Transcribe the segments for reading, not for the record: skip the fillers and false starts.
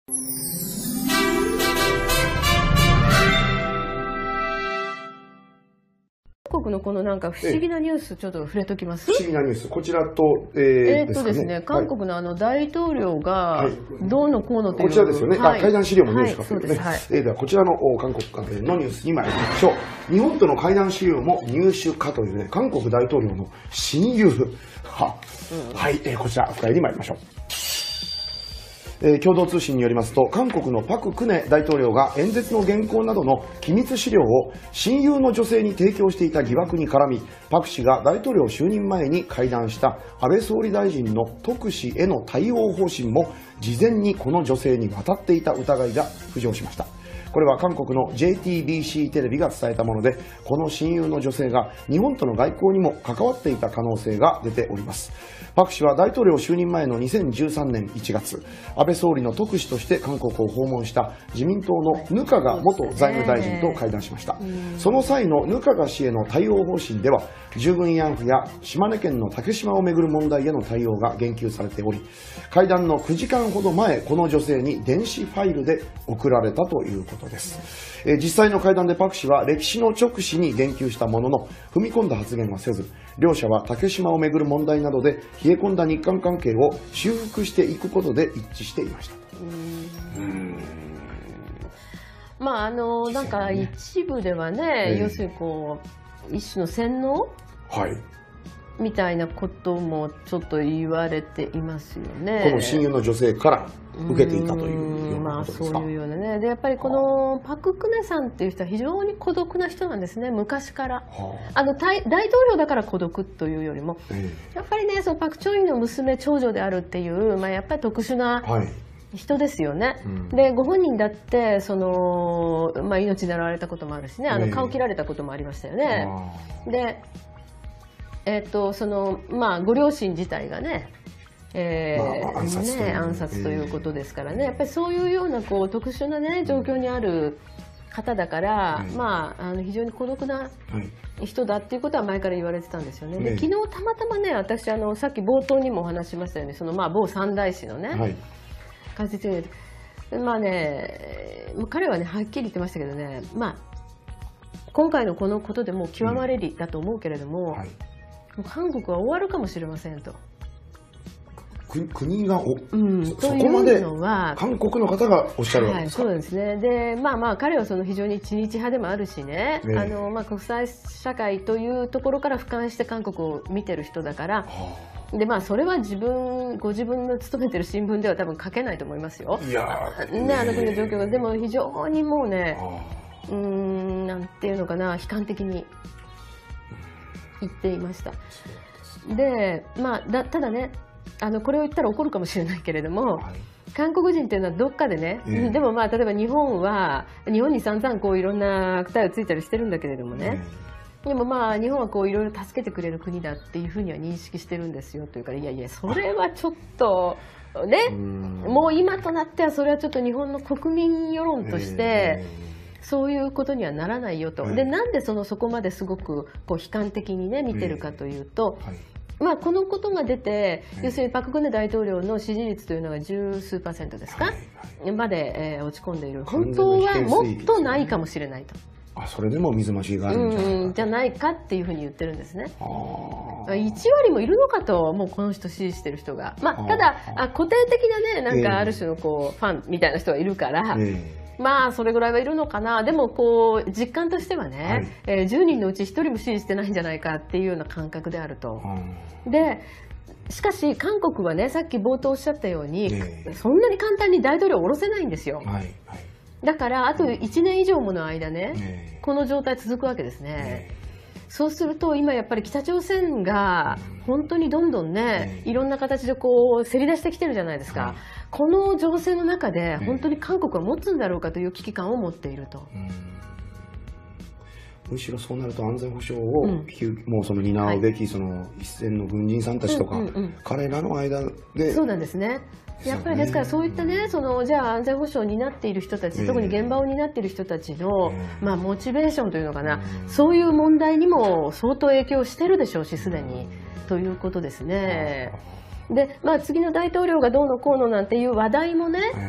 韓国のこのなんか不思議なニュース、ちょっと触れときます。 不思議なニュース、こちらと、 ですね、韓国の大統領がどうのこうのという、 こちらですよね、会談資料も入手かというね、ではこちらの韓国関連のニュースに参りましょう。日本との会談資料も入手かというね、韓国大統領の親友はい、こちら深入り参りましょう。共同通信によりますと、韓国のパク・クネ大統領が演説の原稿などの機密資料を親友の女性に提供していた疑惑に絡み、パク氏が大統領就任前に会談した安倍総理大臣の特使への対応方針も事前にこの女性に渡っていた疑いが浮上しました。これは韓国の JTBC テレビが伝えたもので、この親友の女性が日本との外交にも関わっていた可能性が出ております。パク氏は大統領就任前の2013年1月、安倍総理の特使として韓国を訪問した自民党の額賀元財務大臣と会談しました。その際の額賀氏への対応方針では、従軍慰安婦や島根県の竹島をめぐる問題への対応が言及されており、会談の9時間ほど前、この女性に電子ファイルで送られたということです。実際の会談でパク氏は歴史の直視に言及したものの、踏み込んだ発言はせず、両者は竹島をめぐる問題などで冷え込んだ日韓関係を修復していくことで一致していました。 まあなんか一部ではね、要するにこう一種の洗脳、みたいなこともちょっと言われていますよね。 この親友の女性から受けていたというようなことですか。 そういうようなね。でやっぱりこのパク・クネさんっていう人は非常に孤独な人なんですね、昔から。大統領だから孤独というよりも、やっぱりね、そのパク・チョイの娘長女であるっていう、やっぱり特殊な人ですよね。でご本人だってその、命狙われたこともあるしね、顔切られたこともありましたよね。でそのご両親自体がね、暗殺ということですからね、やっぱりそういうようなこう特殊なね状況にある方だから、非常に孤独な人だっていうことは前から言われてたんですよね。で昨日たまたまね、私さっき冒頭にもお話ししましたよね、その某三大師のね、解説に彼はねはっきり言ってましたけどね、今回のこのことでもう極まれりだと思うけれども、韓国は終わるかもしれませんと。 国がそこまで韓国の方がおっしゃるわけですか。 そうですね。で彼はその非常に知日派でもあるしね、国際社会というところから俯瞰して韓国を見てる人だから、でそれはご自分の勤めてる新聞では多分書けないと思いますよ。国の状況が。でも非常にもうね、なんていうのかな、悲観的に言っていました。でただね、これを言ったら怒るかもしれないけれども、韓国人っていうのはどっかでね、でも例えば日本に散々こういろんな悪態をついたりしてるんだけれどもね、でも日本はこういろいろ助けてくれる国だっていうふうには認識してるんですよというから、いやいやそれはちょっとね、もう今となってはそれはちょっと日本の国民世論としてそういうことにはならないよと。でなんでそこまですごくこう悲観的にね見てるかというと、このことが出て、要するにパク・クネ大統領の支持率というのが十数%ですか、まで、落ち込んでいる。本当はもっとないかもしれないと。 それでも水増しがあるんじゃないかっていうふうに言ってるんですね。1割もいるのかと、もうこの人支持してる人が。ただ固定的なね、なんかある種のこう、ファンみたいな人がいるから。それぐらいはいるのかな。でもこう実感としてはね、10人のうち1人も支持してないんじゃないかっていうような感覚であると。でしかし韓国はね、さっき冒頭おっしゃったように、そんなに簡単に大統領を下ろせないんですよ。だからあと1年以上もの間ね、この状態続くわけですね。そうすると今やっぱり北朝鮮が本当にどんどんね、いろんな形でこうせり出してきてるじゃないですか。この情勢の中で本当に韓国は持つんだろうかという危機感を持っていると。 むしろそうなると安全保障をもうその担うべきその一線の軍人さんたちとか彼らの間で。 そうなんですね。やっぱりですからそういったね、じゃあ安全保障を担っている人たち、特に現場を担っている人たちのモチベーションというのかな、そういう問題にも相当影響してるでしょうし、すでにということですね。で次の大統領がどうのこうのなんていう話題もね、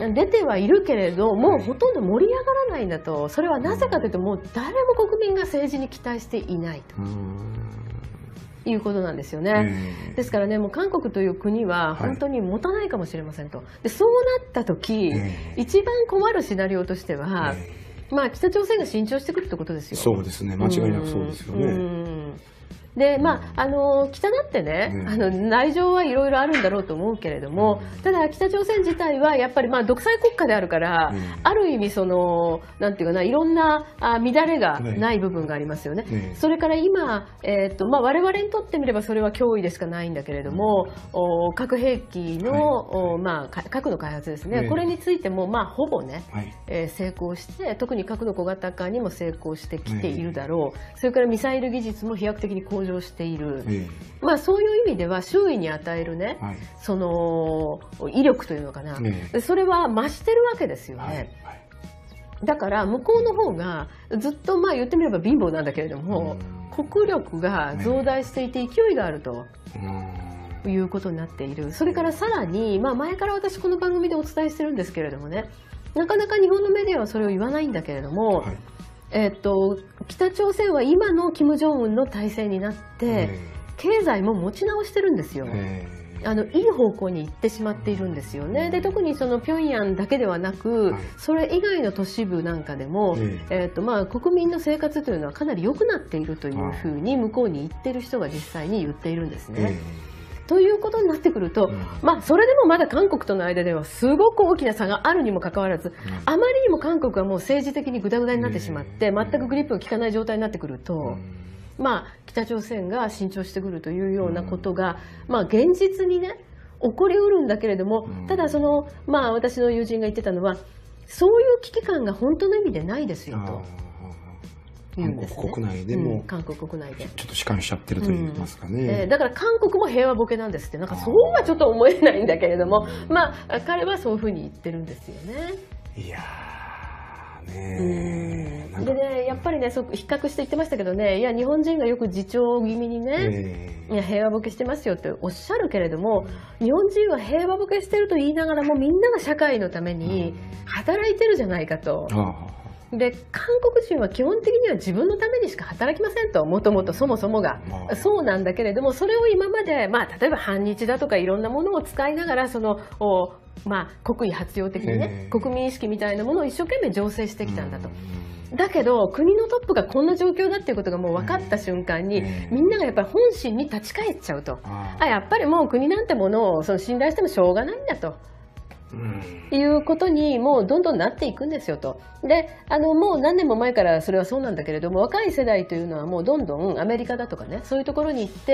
出てはいるけれどもうほとんど盛り上がらないんだと。それはなぜかというともう誰も国民が政治に期待していないと。いうことなんですよね。ですからね、もう韓国という国は本当に持たないかもしれませんと。でそうなった時、一番困るシナリオとしては、まあ北朝鮮が伸長してくるってことですよ。 そうですね、間違いなくそうですよね。 でまあ、北だってね、内情はいろいろあるんだろうと思うけれども、ただ北朝鮮自体はやっぱりまあ独裁国家であるから、ある意味そのなんていうかな、いろんな乱れがない部分がありますよね。それから今、まあ、我々にとってみればそれは脅威でしかないんだけれども、核兵器の、まあ、核の開発ですね、これについてもまあほぼね、成功して、特に核の小型化にも成功してきているだろう。それからミサイル技術も飛躍的に向上している、まあ、そういう意味では周囲に与えるね、その威力というのかな、それは増してるわけですよね。だから向こうの方がずっとまあ言ってみれば貧乏なんだけれども、国力が増大していて勢いがあると。いうことになっている。それからさらに、まあ、前から私この番組でお伝えしてるんですけれどもね、なかなか日本のメディアはそれを言わないんだけれども、北朝鮮は今の金正恩の体制になって経済も持ち直してるんですよ。いい方向に行ってしまっているんですよね。で特にその平壌だけではなく、それ以外の都市部なんかでも、まあ、国民の生活というのはかなり良くなっているというふうに向こうに言ってる人が実際に言っているんですね。ということになってくると、まあ、それでもまだ韓国との間ではすごく大きな差があるにもかかわらず、あまりにも韓国はもう政治的にグダグダになってしまって全くグリップが効かない状態になってくると、まあ、北朝鮮が伸長してくるというようなことが、まあ、現実にね起こりうるんだけれども、ただその、まあ、私の友人が言ってたのはそういう危機感が本当の意味でないですよと。 韓国国内でも、 韓国国内でちょっと弛緩しちゃってると言いますかね。 だから韓国も平和ボケなんですって、なんかそうはちょっと思えないんだけれども、まあ彼はそういうふうに言ってるんですよね。 いやねでね、やっぱりね、比較して言ってましたけどね、いや日本人がよく自重気味にね、いや平和ボケしてますよっておっしゃるけれども、日本人は平和ボケしてると言いながらもみんなが社会のために働いてるじゃないかと。で韓国人は基本的には自分のためにしか働きませんと、もともとそもそもがそうなんだけれども、それを今まで、まあ、例えば反日だとかいろんなものを使いながらそのまあ、国威発揚的にね、国民意識みたいなものを一生懸命醸成してきたんだと。だけど国のトップがこんな状況だっていうことがもう分かった瞬間に、みんながやっぱり本心に立ち返っちゃうと、やっぱりもう国なんてものをその信頼してもしょうがないんだと。いうことにもうどんどんなっていくんですよと。でもう何年も前からそれはそうなんだけれども、若い世代というのはもうどんどんアメリカだとかね、そういうところに行って、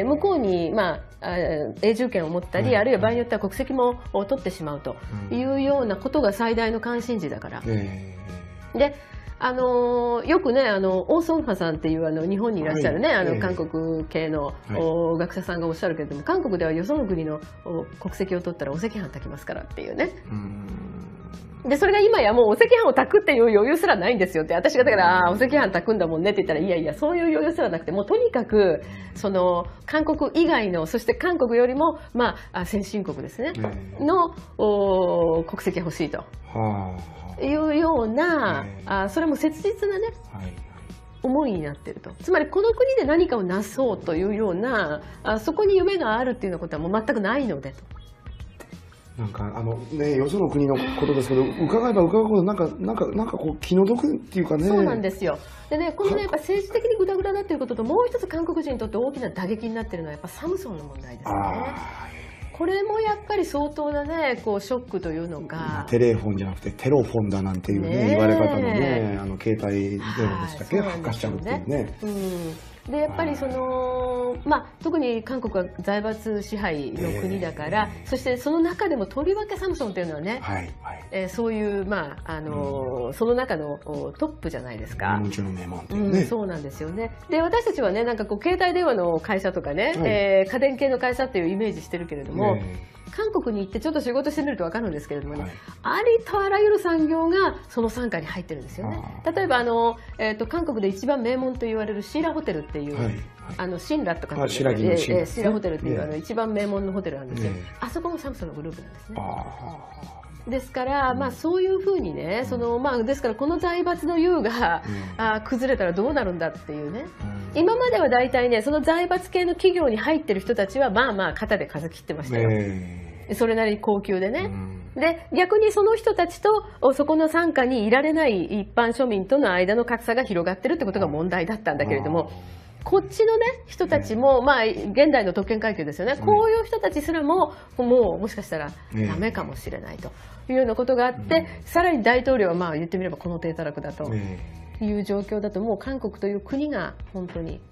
向こうに、まあ、永住権を持ったり、あるいは場合によっては国籍も取ってしまうというようなことが最大の関心事だから。でよくねオー・ソンファさんっていう日本にいらっしゃるね、韓国系の学者さんがおっしゃるけれども、韓国ではよその国の国籍を取ったらお赤飯炊きますからっていうね。でそれが今やもうお赤飯を炊くっていう余裕すらないんですよって、私がだからお赤飯炊くんだもんねって言ったら、いやいやそういう余裕すらなくて、もうとにかくその韓国以外の、そして韓国よりも、まあ、先進国ですね、の国籍が欲しいと。いうような、それも切実なね、思いになっていると。つまりこの国で何かをなそうというような、そこに夢があるっていうようなことはもう全くないのでと。 なんかね、よその国のことですけど、伺えば伺うほどなんかこう気の毒っていうかね。そうなんですよ。でね、このねやっぱ政治的にグダグダだということと、もう一つ韓国人にとって大きな打撃になっているのはやっぱサムソンの問題ですね。これもやっぱり相当なね、こうショックというのが、 テレフォンじゃなくてテロフォンだなんていうね、言われ方のね、携帯電話でしたっけ、発火しちゃうっていうね。でやっぱりその、まあ、特に韓国は財閥支配の国だから、そしてその中でもとりわけサムソンというのはね、そういう、まあその中のトップじゃないですか。そうなんですよね。で私たちはね、なんかこう携帯電話の会社とかね、家電系の会社っていうイメージしてるけれども、韓国に行ってちょっと仕事してみると分かるんですけれどもね、ありとあらゆる産業がその傘下に入ってるんですよね。例えば韓国で一番名門と言われるシーラホテルっていう、シンラとかシーラホテルっていう一番名門のホテルなんですよ。あそこもサムソンのグループなんですね。 ですから、まあ、そういうふうにね、ですからこの財閥の優が、崩れたらどうなるんだっていうね、今までは大体ね、その財閥系の企業に入ってる人たちはまあまあ肩で風切ってましたよ、それなりに高級でね、で逆にその人たちとそこの傘下にいられない一般庶民との間の格差が広がってるってことが問題だったんだけれども、こっちのね人たちも、まあ現代の特権階級ですよね、こういう人たちすらももしかしたらダメかもしれないというようなことがあって、さらに大統領はまあ言ってみればこの低たらくだという状況だと、もう韓国という国が本当に、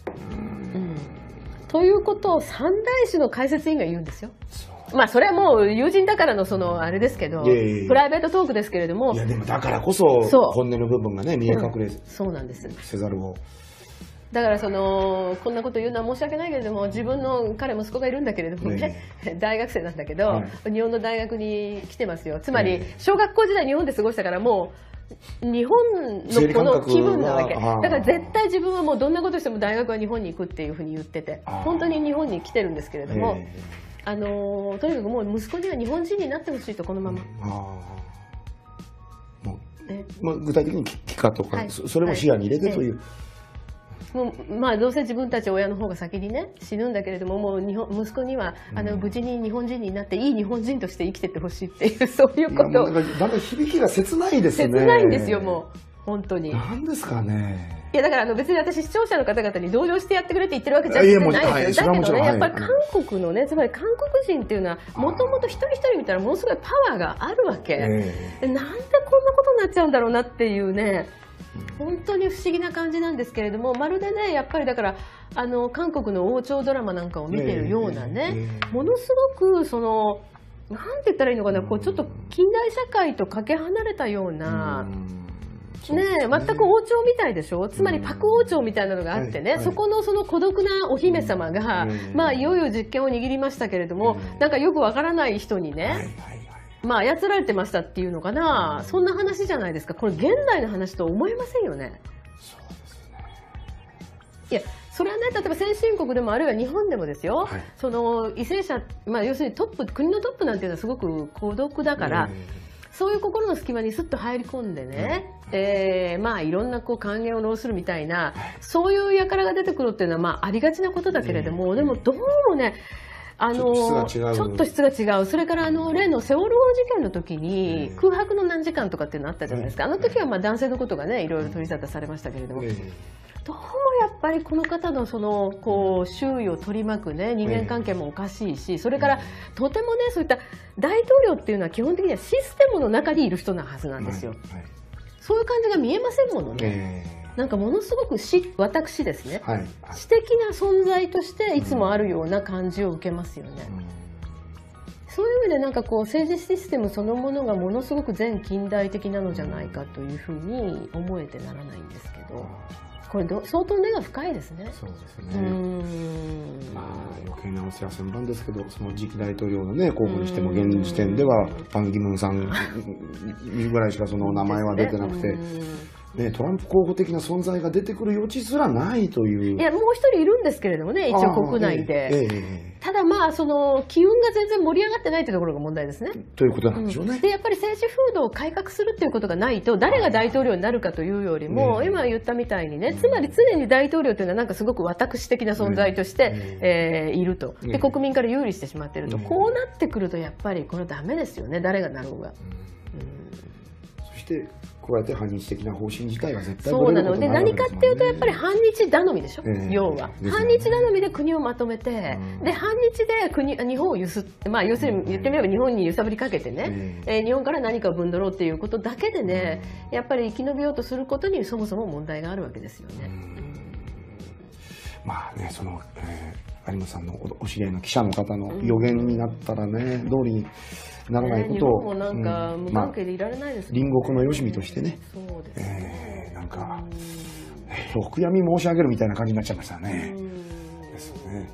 ということを三大使の解説委員が言うんですよ。まあそれはもう友人だからのあれですけど、プライベートトークですけれども、 いやでもだからこそ本音の部分がね見え隠れそうなんですせざるを。 だからこんなこと言うのは申し訳ないけれども、自分の息子がいるんだけれどもね、大学生なんだけど、日本の大学に来てますよ。つまり小学校時代日本で過ごしたからもう日本のこの気分なわけだから絶対自分はもうどんなことしても大学は日本に行くっていうふうに言ってて、本当に日本に来てるんですけれども、とにかくもう息子には日本人になってほしいと、このまま。 具体的に帰化とか、それも視野に入れてという。 もうまあどうせ自分たち親の方が先にね死ぬんだけれども、もう息子には無事に日本人になっていい日本人として生きてってほしいっていう、そういうことを。 だんだん響きが切ないですね。 切ないんですよ、もう本当に。 なんですかね。 いやだから別に私視聴者の方々に同情してやってくれって言ってるわけじゃないですよ。だけどね、やっぱり韓国のね、つまり韓国人っていうのはもともと一人一人見たらものすごいパワーがあるわけ。なんでこんなことになっちゃうんだろうなっていうね。本当に不思議な感じなんですけれども、まるでねやっぱりだから韓国の王朝ドラマなんかを見てるようなね、ものすごくなんて言ったらいいのかな、こうちょっと近代社会とかけ離れたような。ね、全く王朝みたいでしょ。つまりパク王朝みたいなのがあってね、そこの孤独なお姫様が、まあいよいよ実権を握りましたけれども、なんかよくわからない人にね、まあ操られてましたっていうのかな、そんな話じゃないですか。これ現代の話と思えませんよね。 そうですね。 いやそれはね、例えば先進国でもあるいは日本でもですよ、為政者、まあ、要するに国のトップなんていうのはすごく孤独だから、そういう心の隙間にスッと入り込んでね、まあいろんな還元を弄するみたいな、そういう輩が出てくるっていうのはまあありがちなことだけれども、でもどうもねちょっと質が違う。それから例のセオル号事件の時に空白の何時間とかっていうのあったじゃないですか。あの時はまあ男性のことがねいろいろ取り沙汰されましたけれども、どうもやっぱりこの方の周囲を取り巻くね人間関係もおかしいし、それからとてもねそういった大統領っていうのは基本的にはシステムの中にいる人なはずなんですよ。そういう感じが見えませんものね。なんかものすごく私ですね、私的な存在としていつもあるような感じを受けますよね。そういう意味でなんか政治システムそのものがものすごく前近代的なのじゃないかというふうに思えてならないんですけど、これ相当根が深いですね。 そうですね。まあ余計なお世話千万ですけど、その次期大統領のね候補にしても現時点ではパン・ギムンさんぐらいしかその名前は出てなくて。ね、トランプ候補的な存在が出てくる余地すらないという。いやもう一人いるんですけれどもね、一応国内で、ただまあ機運が全然盛り上がってないというところが問題ですね。 ということなんでしょうね。 でやっぱり政治風土を改革するっていうことがないと、誰が大統領になるかというよりも、今言ったみたいにね、つまり常に大統領というのはなんかすごく私的な存在として、いると。で国民から有利してしまっていると、こうなってくるとやっぱりこれダメですよね、誰がなろうが。 そして加えて反日的な方針自体は絶対そうなので、何かっていうとやっぱり反日頼みでしょ、要は反日頼みで国をまとめて、で反日で日本を揺すって、まあ要するに言ってみれば日本に揺さぶりかけてね、日本から何かをぶんどろうっていうことだけでね、やっぱり生き延びようとすることにそもそも問題があるわけですよね。 まあね、有馬さんのお知り合いの記者の方の予言になったらね、通りにならないことを、 日本もなんか無関係でいられないですね。 隣国のよしみとしてね、なんかお悔やみ申し上げるみたいな感じになっちゃいましたね。ですね。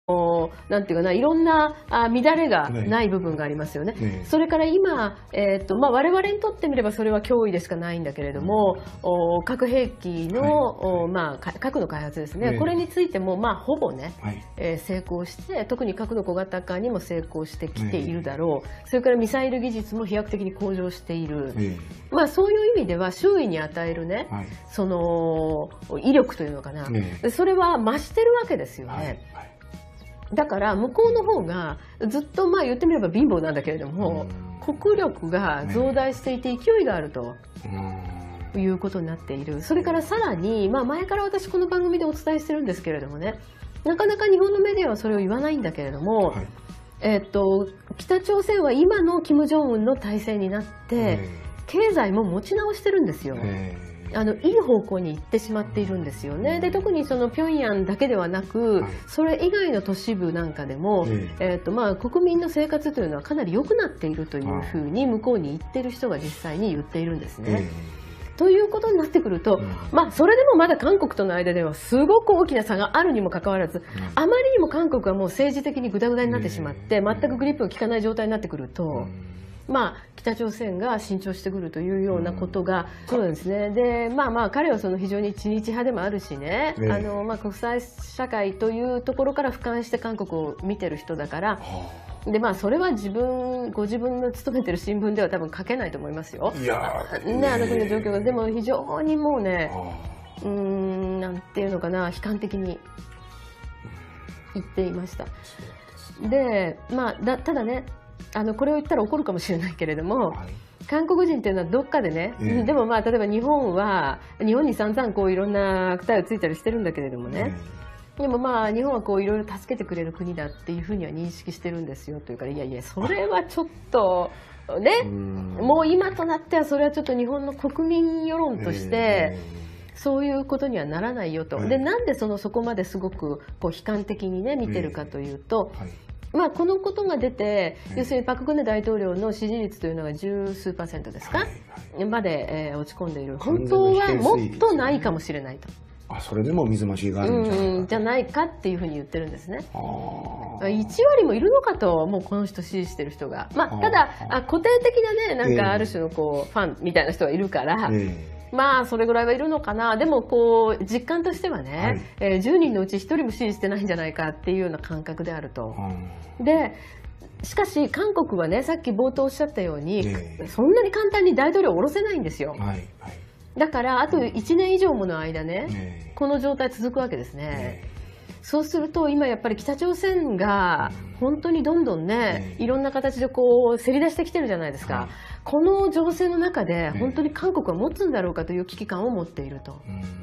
なんていうかな、いろんな乱れがない部分がありますよね。それから今、我々にとってみればそれは脅威でしかないんだけれども、核兵器の、核の開発ですね、これについても、ほぼね、成功して、特に核の小型化にも成功してきているだろう。それからミサイル技術も飛躍的に向上している。そういう意味では周囲に与えるね、その威力というのかな、それは増してるわけですよね。だから向こうの方がずっと言ってみれば貧乏なんだけれども、国力が増大していて勢いがあるということになっている。それからさらに、前から私この番組でお伝えしてるんですけれどもね、なかなか日本のメディアはそれを言わないんだけれども、北朝鮮は今の金正恩の体制になって経済も持ち直してるんですよ。いい方向に行ってしまっているんですよね。で、特にその平壌だけではなく、それ以外の都市部なんかでも、国民の生活というのはかなり良くなっているというふうに向こうに言っている人が実際に言っているんですね。ということになってくると、それでもまだ韓国との間ではすごく大きな差があるにもかかわらず、あまりにも韓国はもう政治的にグダグダになってしまって、全くグリップが効かない状態になってくると、北朝鮮が伸長してくるというようなことが、そうですね。で、彼はその非常に知日派でもあるしね、国際社会というところから俯瞰して韓国を見てる人だから、でそれはご自分の勤めてる新聞では多分書けないと思いますよ。いやね、あの国の状況が。でも非常にもうね、なんていうのかな、悲観的に言っていました。で、ただね、これを言ったら怒るかもしれないけれども、韓国人っていうのはどっかでね、でも例えば日本に散々こういろんな悪態をついたりしてるんだけれどもね、でも日本はこういろいろ助けてくれる国だっていうふうには認識してるんですよというから、いやいやそれはちょっとね、もう今となってはそれはちょっと日本の国民世論としてそういうことにはならないよと。で、なんでそこまですごくこう悲観的にね見てるかというと、このことが出て、要するにパク・クネ大統領の支持率というのが十数%ですか、まで、落ち込んでいる。本当はもっとないかもしれないと。 それでも水増しがあるんじゃないかっていうふうに言ってるんですね。1割もいるのかと、もうこの人支持してる人が。ただ固定的なね、なんかある種のこう、ファンみたいな人がいるから。それぐらいはいるのかな。でもこう実感としてはね、10人のうち1人も支持してないんじゃないかっていうような感覚であると。でしかし韓国はね、さっき冒頭おっしゃったように、そんなに簡単に大統領を下ろせないんですよ。だからあと1年以上もの間ね、この状態続くわけですね。そうすると今やっぱり北朝鮮が本当にどんどんね、いろんな形でこうせり出してきてるじゃないですか。この情勢の中で本当に韓国は持つんだろうかという危機感を持っていると。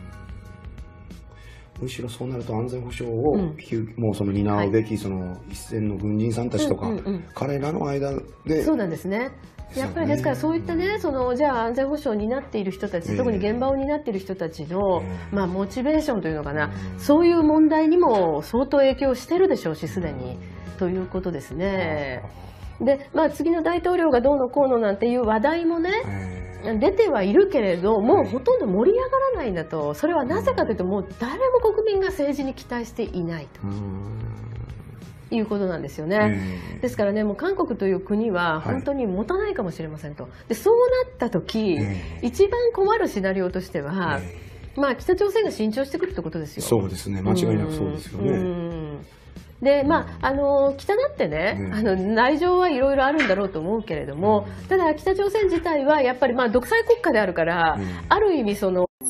むしろそうなると安全保障を、もうその担うべきその一線の軍人さんたちとか、彼らの間で。そうなんですね。やっぱりですからそういったね、じゃあ安全保障を担っている人たち、特に現場を担っている人たちの、モチベーションというのかな、そういう問題にも相当影響してるでしょうし、すでにということですね。で、次の大統領がどうのこうのなんていう話題もね、出てはいるけれども、ほとんど盛り上がらないんだと。それはなぜかというと、もう誰も国民が政治に期待していないということなんですよね。ですからね、もう韓国という国は本当に持たないかもしれませんと。で、そうなった時、一番困るシナリオとしては、北朝鮮が伸長してくるってことですよ。 そうですね、間違いなくそうですよね。 で、北だってね、内情はいろいろあるんだろうと思うけれども、ただ北朝鮮自体はやっぱり独裁国家であるから、ある意味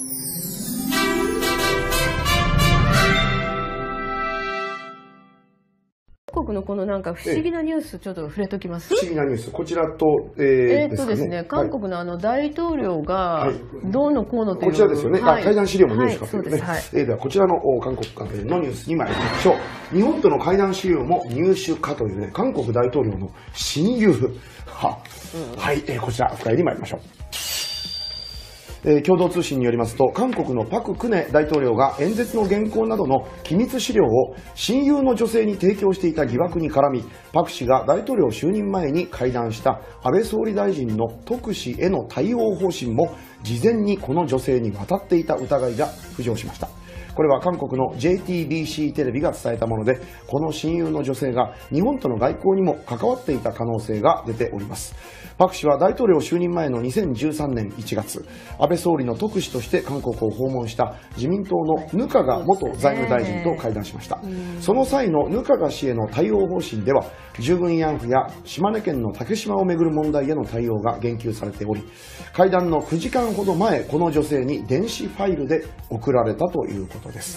韓国のこのなんか不思議なニュース、ちょっと触れときます。 不思議なニュース、こちらと、 ですね、韓国の大統領がどうのこうのという、 こちらですよね。会談資料も入手したというね。ではこちらの韓国関連のニュースに参りましょう。日本との会談資料も入手かというね、韓国大統領の親友こちら深入り参りましょう。共同通信によりますと、韓国のパク・クネ大統領が演説の原稿などの機密資料を親友の女性に提供していた疑惑に絡み、パク氏が大統領就任前に会談した安倍総理大臣の特使への対応方針も事前にこの女性に渡っていた疑いが浮上しました。 これは韓国の JTBC テレビが伝えたもので、この親友の女性が日本との外交にも関わっていた可能性が出ております。パク氏は大統領就任前の2013年1月、安倍総理の特使として韓国を訪問した自民党の額賀元財務大臣と会談しました。その際の額賀氏への対応方針では、従軍慰安婦や島根県の竹島をめぐる問題への対応が言及されており、会談の9時間ほど前、この女性に電子ファイルで送られたということです。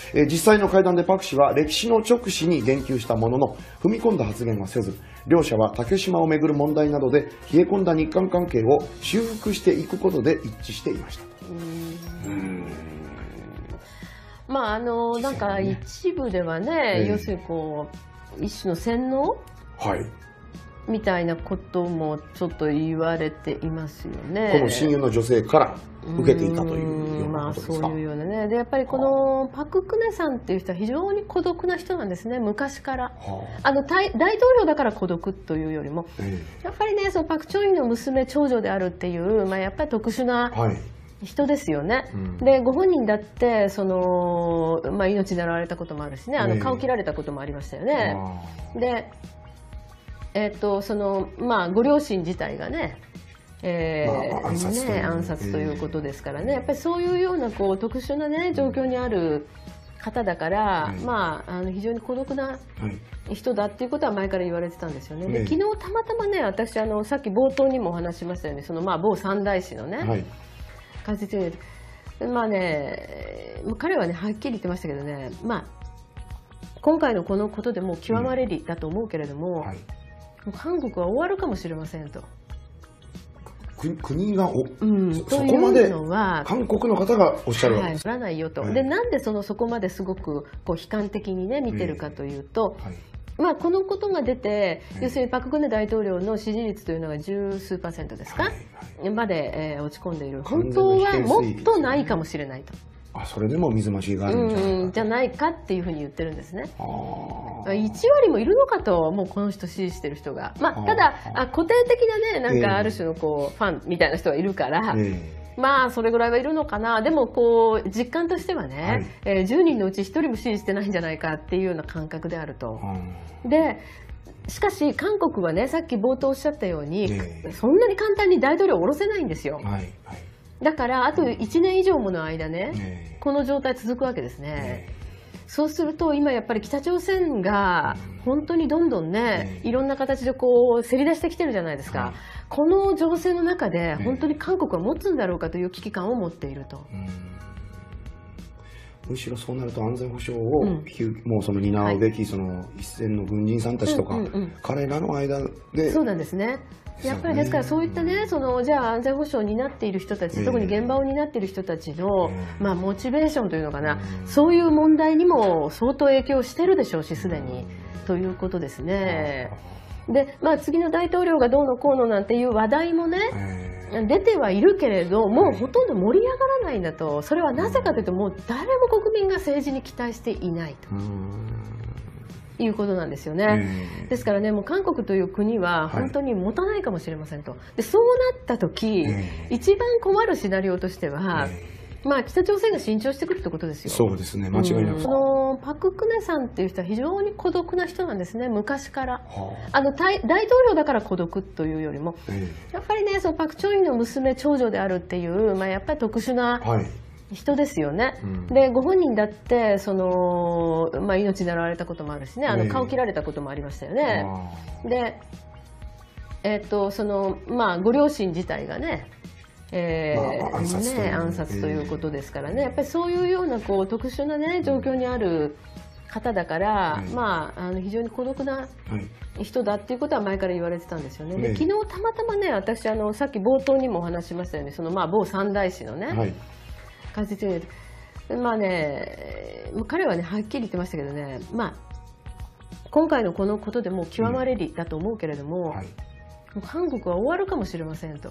実際の会談でパク氏は歴史の直視に言及したものの、踏み込んだ発言はせず、両者は竹島をめぐる問題などで冷え込んだ日韓関係を修復していくことで一致していました。 まあなんか一部ではね、要するにこう一種の洗脳、みたいなこともちょっと言われていますよね。 この親友の女性から受けていたというようなことですか。 そういうようなね。でやっぱりこのパク・クネさんっていう人は非常に孤独な人なんですね、昔から。大統領だから孤独というよりも、やっぱりね、そのパク・チョンヒの娘長女であるっていう、やっぱり特殊な人ですよね。でご本人だってその、命狙われたこともあるしね、顔切られたこともありましたよね。でそのご両親自体がね、暗殺ということですからね、やっぱりそういうようなこう特殊なね状況にある方だから、非常に孤独な人だっていうことは前から言われてたんですよね。で昨日たまたまね、私さっき冒頭にもお話ししましたように、その某三大師のね、解説に彼はねはっきり言ってましたけどね、今回のこのことでもう極まれりだと思うけれども、韓国は終わるかもしれませんと。 国がそこまで韓国の方がおっしゃるわけです。 ならないよと。でなんでそこまですごくこう悲観的にね見てるかというと、このことが出て、要するにパク・クネ大統領の支持率というのが十数%ですか、まで、落ち込んでいる。本当はもっとないかもしれないと。 それでも水増しがあるんじゃないかっていうふうに言ってるんですね。1割もいるのかと、もうこの人支持してる人が。ただ固定的なね、なんかある種のこうファンみたいな人がいるから、それぐらいはいるのかな。でもこう実感としてはね、10人のうち1人も支持してないんじゃないかっていうような感覚であると。でしかし韓国はね、さっき冒頭おっしゃったように、そんなに簡単に大統領を下ろせないんですよ。だからあと1年以上もの間ね、この状態続くわけですね。そうすると今やっぱり北朝鮮が本当にどんどんね、いろんな形でこうせり出してきてるじゃないですか。この情勢の中で本当に韓国は持つんだろうかという危機感を持っていると。 むしろそうなると安全保障をもうその担うべきその一線の軍人さんたちとか、彼らの間で。 そうなんですね。やっぱりですからそういったね、じゃあ安全保障を担っている人たち、特に現場を担っている人たちの、モチベーションというのかな、そういう問題にも相当影響してるでしょうし、すでにということですね。で、次の大統領がどうのこうのなんていう話題もね、出てはいるけれど、もうほとんど盛り上がらないんだと。それはなぜかというと、もう誰も国民が政治に期待していないと。いうことなんですよね。ですからね、もう韓国という国は本当に持たないかもしれませんと。でそうなった時、一番困るシナリオとしては、北朝鮮が伸長してくるってことですよ。 そうですね、間違いなく。 パク・クネさんっていう人は非常に孤独な人なんですね、昔から。大統領だから孤独というよりも、やっぱりね、そのパク・チョンヒの娘長女であるっていう、やっぱり特殊な人ですよね。でご本人だってその、命狙われたこともあるしね、顔切られたこともありましたよね。でそのご両親自体がね、暗殺ということですからね、やっぱりそういうようなこう特殊なね状況にある方だから、非常に孤独な人だっていうことは前から言われてたんですよね。で昨日たまたまね、私さっき冒頭にもお話ししましたように、その某三大師のね、解説に彼はねはっきり言ってましたけどね、今回のこのことでもう極まれりだと思うけれども、韓国は終わるかもしれませんと。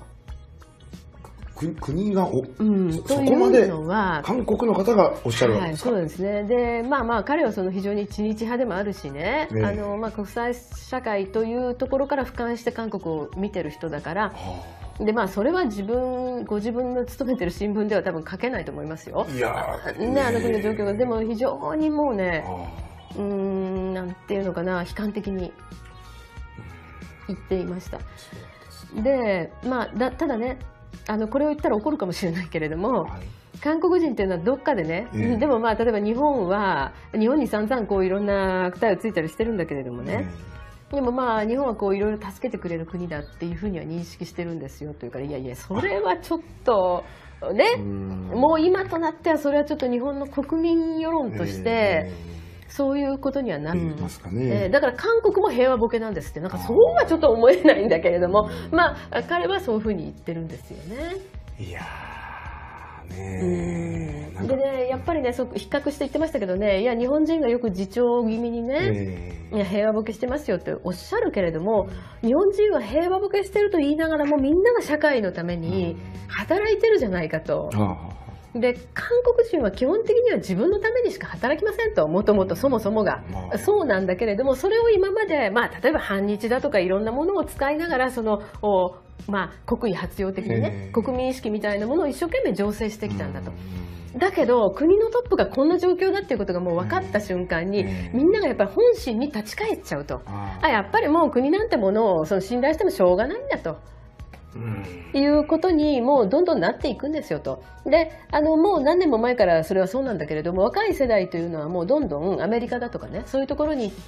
国がそこまで韓国の方がおっしゃるわけですか。 そうですね。で彼はその非常に知日派でもあるしね、国際社会というところから俯瞰して韓国を見てる人だから、 でまあそれはご自分の勤めてる新聞では多分書けないと思いますよ。 いやね、あの国の状況がでも非常にもうね、なんていうのかな、悲観的に言っていました。でまあただね、これを言ったら怒るかもしれないけれども、韓国人っていうのはどっかでね、でもまあ例えば日本に散々こういろんな悪態をついたりしてるんだけれどもね、でもまあ日本はこういろいろ助けてくれる国だっていうふうには認識してるんですよというから、いやいやそれはちょっとね、もう今となってはそれはちょっと日本の国民世論としてそういうことにはなる、だから韓国も平和ボケなんですって、なんかそうはちょっと思えないんだけれども、まあ彼はそういうふうに言ってるんですよね。 いやでね、やっぱりね、比較して言ってましたけどね、いや日本人がよく自重気味にね、いや平和ボケしてますよっておっしゃるけれども、日本人は平和ボケしてると言いながらもみんなが社会のために働いてるじゃないかと。で韓国人は基本的には自分のためにしか働きませんと、もともとそもそもがそうなんだけれども、それを今まで、まあ、例えば反日だとかいろんなものを使いながらまあ、国威発揚的にね、国民意識みたいなものを一生懸命醸成してきたんだと。だけど国のトップがこんな状況だっていうことがもう分かった瞬間に、みんながやっぱり本心に立ち返っちゃうと、やっぱりもう国なんてものを信頼してもしょうがないんだと。いうことにもうどんどんなっていくんですよと。でもう何年も前からそれはそうなんだけれども、若い世代というのはもうどんどんアメリカだとかね、そういうところに行って、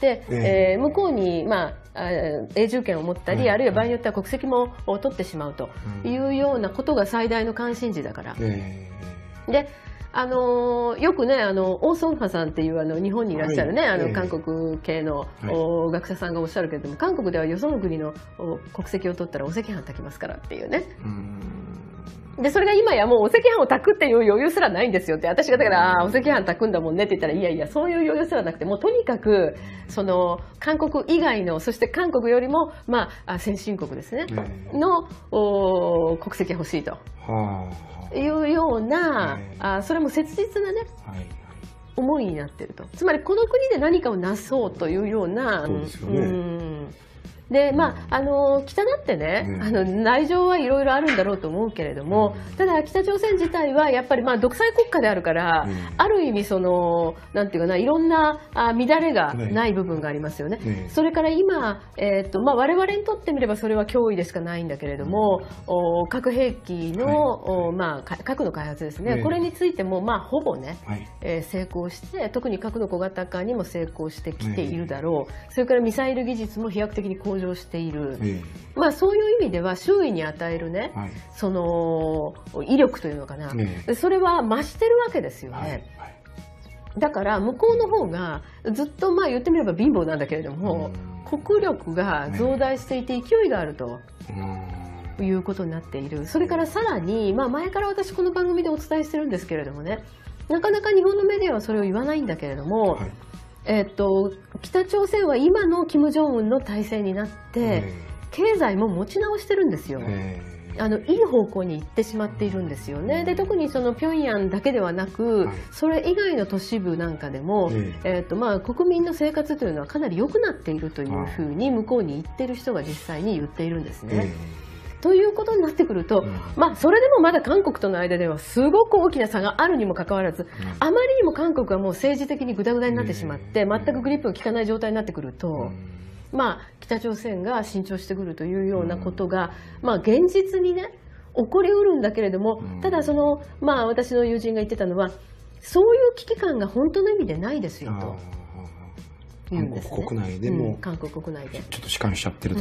向こうに、まあ、永住権を持ったり、あるいは場合によっては国籍も取ってしまうというようなことが最大の関心事だから。でよくねオー・ソンファさんっていう日本にいらっしゃるね、韓国系の学者さんがおっしゃるけれども、韓国ではよその国の国籍を取ったらお赤飯炊きますからっていうね。でそれが今やもうお赤飯を炊くっていう余裕すらないんですよって、私がだからお赤飯炊くんだもんねって言ったら、いやいやそういう余裕すらなくて、もうとにかく韓国以外の、そして韓国よりも、まあ、先進国ですね、の国籍が欲しいと。いうような、それも切実なね、思いになっていると。つまりこの国で何かをなそうというような。でまあ、北だってね、内情はいろいろあるんだろうと思うけれども、ただ北朝鮮自体はやっぱりまあ独裁国家であるから、ある意味なんていうかな、いろんな乱れがない部分がありますよね。それから今、まあ、我々にとってみればそれは脅威でしかないんだけれども、核兵器の、まあ、核の開発ですね、これについても、まあ、ほぼね、成功して、特に核の小型化にも成功してきているだろう。それからミサイル技術も飛躍的に向上している、まあ、そういう意味では周囲に与えるね、その威力というのかな、それは増してるわけですよね。だから向こうの方がずっと、まあ言ってみれば貧乏なんだけれども、国力が増大していて勢いがあると。いうことになっている。それからさらに、まあ、前から私この番組でお伝えしてるんですけれどもね、なかなか日本のメディアはそれを言わないんだけれども、北朝鮮は今の金正恩の体制になって経済も持ち直してるんですよ。いい方向に行ってしまっているんですよね。で特にその平壌だけではなく、それ以外の都市部なんかでも、まあ、国民の生活というのはかなり良くなっているというふうに向こうに言ってる人が実際に言っているんですね。ということになってくると、まあ、それでもまだ韓国との間ではすごく大きな差があるにもかかわらず、あまりにも韓国はもう政治的にグダグダになってしまって、全くグリップが効かない状態になってくると、まあ、北朝鮮が伸長してくるというようなことが、まあ、現実にね起こりうるんだけれども、ただまあ、私の友人が言ってたのは、そういう危機感が本当の意味でないですよと言うんですね。 韓国国内でも、 韓国国内でちょっと弛緩しちゃってるという。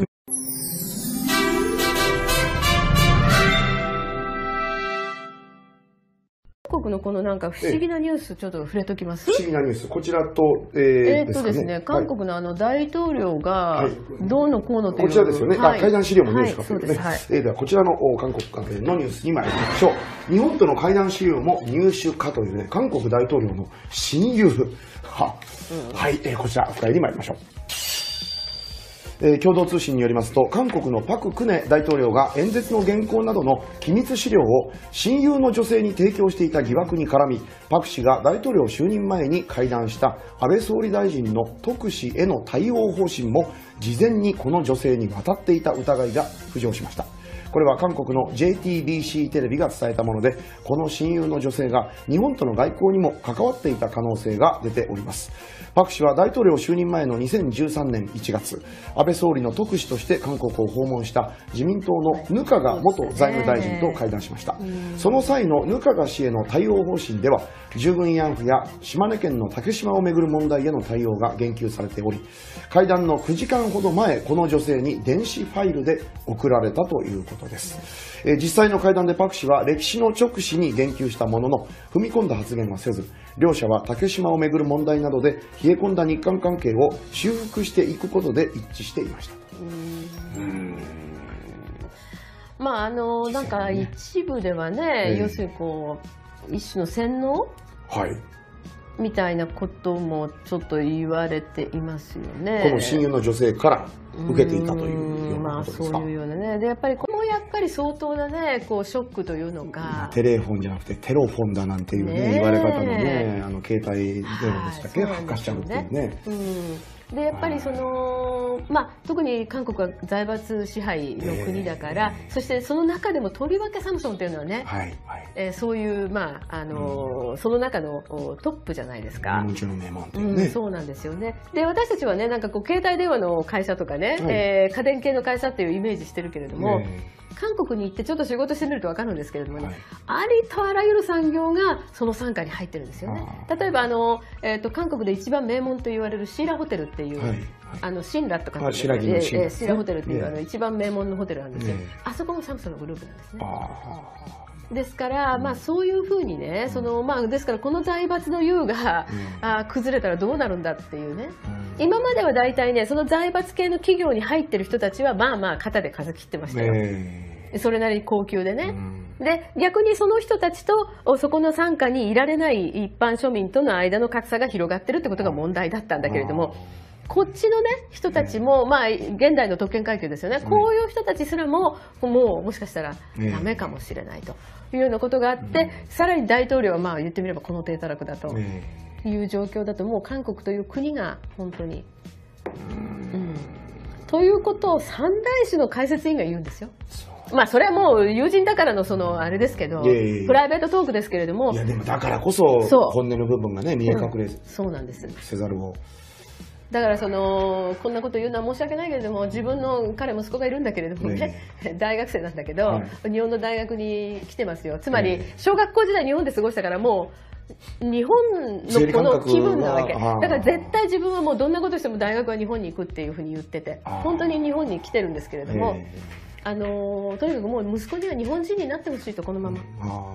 韓国のこのなんか不思議なニュース、ちょっと触れときます。 不思議なニュース、こちらと、 ですね、韓国の大統領がどうのこうのという、 こちらですよね。会談資料もニュースかというね。ではこちらの韓国関連のニュースに参りましょう。日本との会談資料も入手かというね、韓国大統領の親友はい、こちら深入り参りましょう。共同通信によりますと、韓国のパク・クネ大統領が演説の原稿などの機密資料を親友の女性に提供していた疑惑に絡み、パク氏が大統領就任前に会談した安倍総理大臣の特使への対応方針も事前にこの女性に渡っていた疑いが浮上しました。 これは韓国の JTBC テレビが伝えたもので、この親友の女性が日本との外交にも関わっていた可能性が出ております。パク氏は大統領就任前の2013年1月、安倍総理の特使として韓国を訪問した自民党のヌカガ元財務大臣と会談しました。その際のヌカガ氏への対応方針では、従軍慰安婦や島根県の竹島をめぐる問題への対応が言及されており、会談の9時間ほど前、この女性に電子ファイルで送られたということです。実際の会談でパク氏は歴史の直視に言及したものの、踏み込んだ発言はせず、両者は竹島をめぐる問題などで冷え込んだ日韓関係を修復していくことで一致していました。 まあなんか一部ではね、要するにこう一種の洗脳、みたいなこともちょっと言われていますよね。 この親友の女性から受けていたというようなことですか。 そういうようなね。でやっぱりこのやっぱり相当なね、こうショックというのが、 テレフォンじゃなくてテロフォンだなんていうね、言われ方のね、携帯電話でしたっけ、発火しちゃうっていうね。 でやっぱりその、特に韓国は財閥支配の国だから、そしてその中でもとりわけサムソンというのはね、そういうその中のトップじゃないですか。そうなんですよね。で私たちはね、なんかこう携帯電話の会社とかね、家電系の会社っていうイメージしてるけれども、韓国に行ってちょっと仕事してみると分かるんですけれどもね、ありとあらゆる産業がその傘下に入ってるんですよね。例えば韓国で一番名門と言われるシーラホテルっていう、シンラとかシーラホテルっていう一番名門のホテルなんですよ。あそこもサムソンのグループなんですね。ですから、そういうふうにね、ですからこの財閥の優が崩れたらどうなるんだっていうね。今までは大体ね、その財閥系の企業に入ってる人たちは肩で数切ってましたよ。それなりに高級でね。で逆にその人たちとそこの傘下にいられない一般庶民との間の格差が広がってるってことが問題だったんだけれども、こっちのね人たちも現代の特権階級ですよね。こういう人たちすらももしかしたらダメかもしれないというようなことがあって、さらに大統領は言ってみればこの低たらくだという状況だと、もう韓国という国が本当にということを三大使の解説委員が言うんですよ。それはもう友人だからのあれですけど、プライベートトークですけれども、 でもだからこそ本音の部分がね見え隠れせざるを。 だからこんなこと言うのは申し訳ないけれども、自分の息子がいるんだけれどもね、大学生なんだけど、日本の大学に来てますよ。つまり小学校時代日本で過ごしたから、もう日本のこの気分なわけだから、絶対自分はもうどんなことしても大学は日本に行くっていうふうに言ってて、本当に日本に来てるんですけれども、とにかくもう息子には日本人になってほしいと、このまま。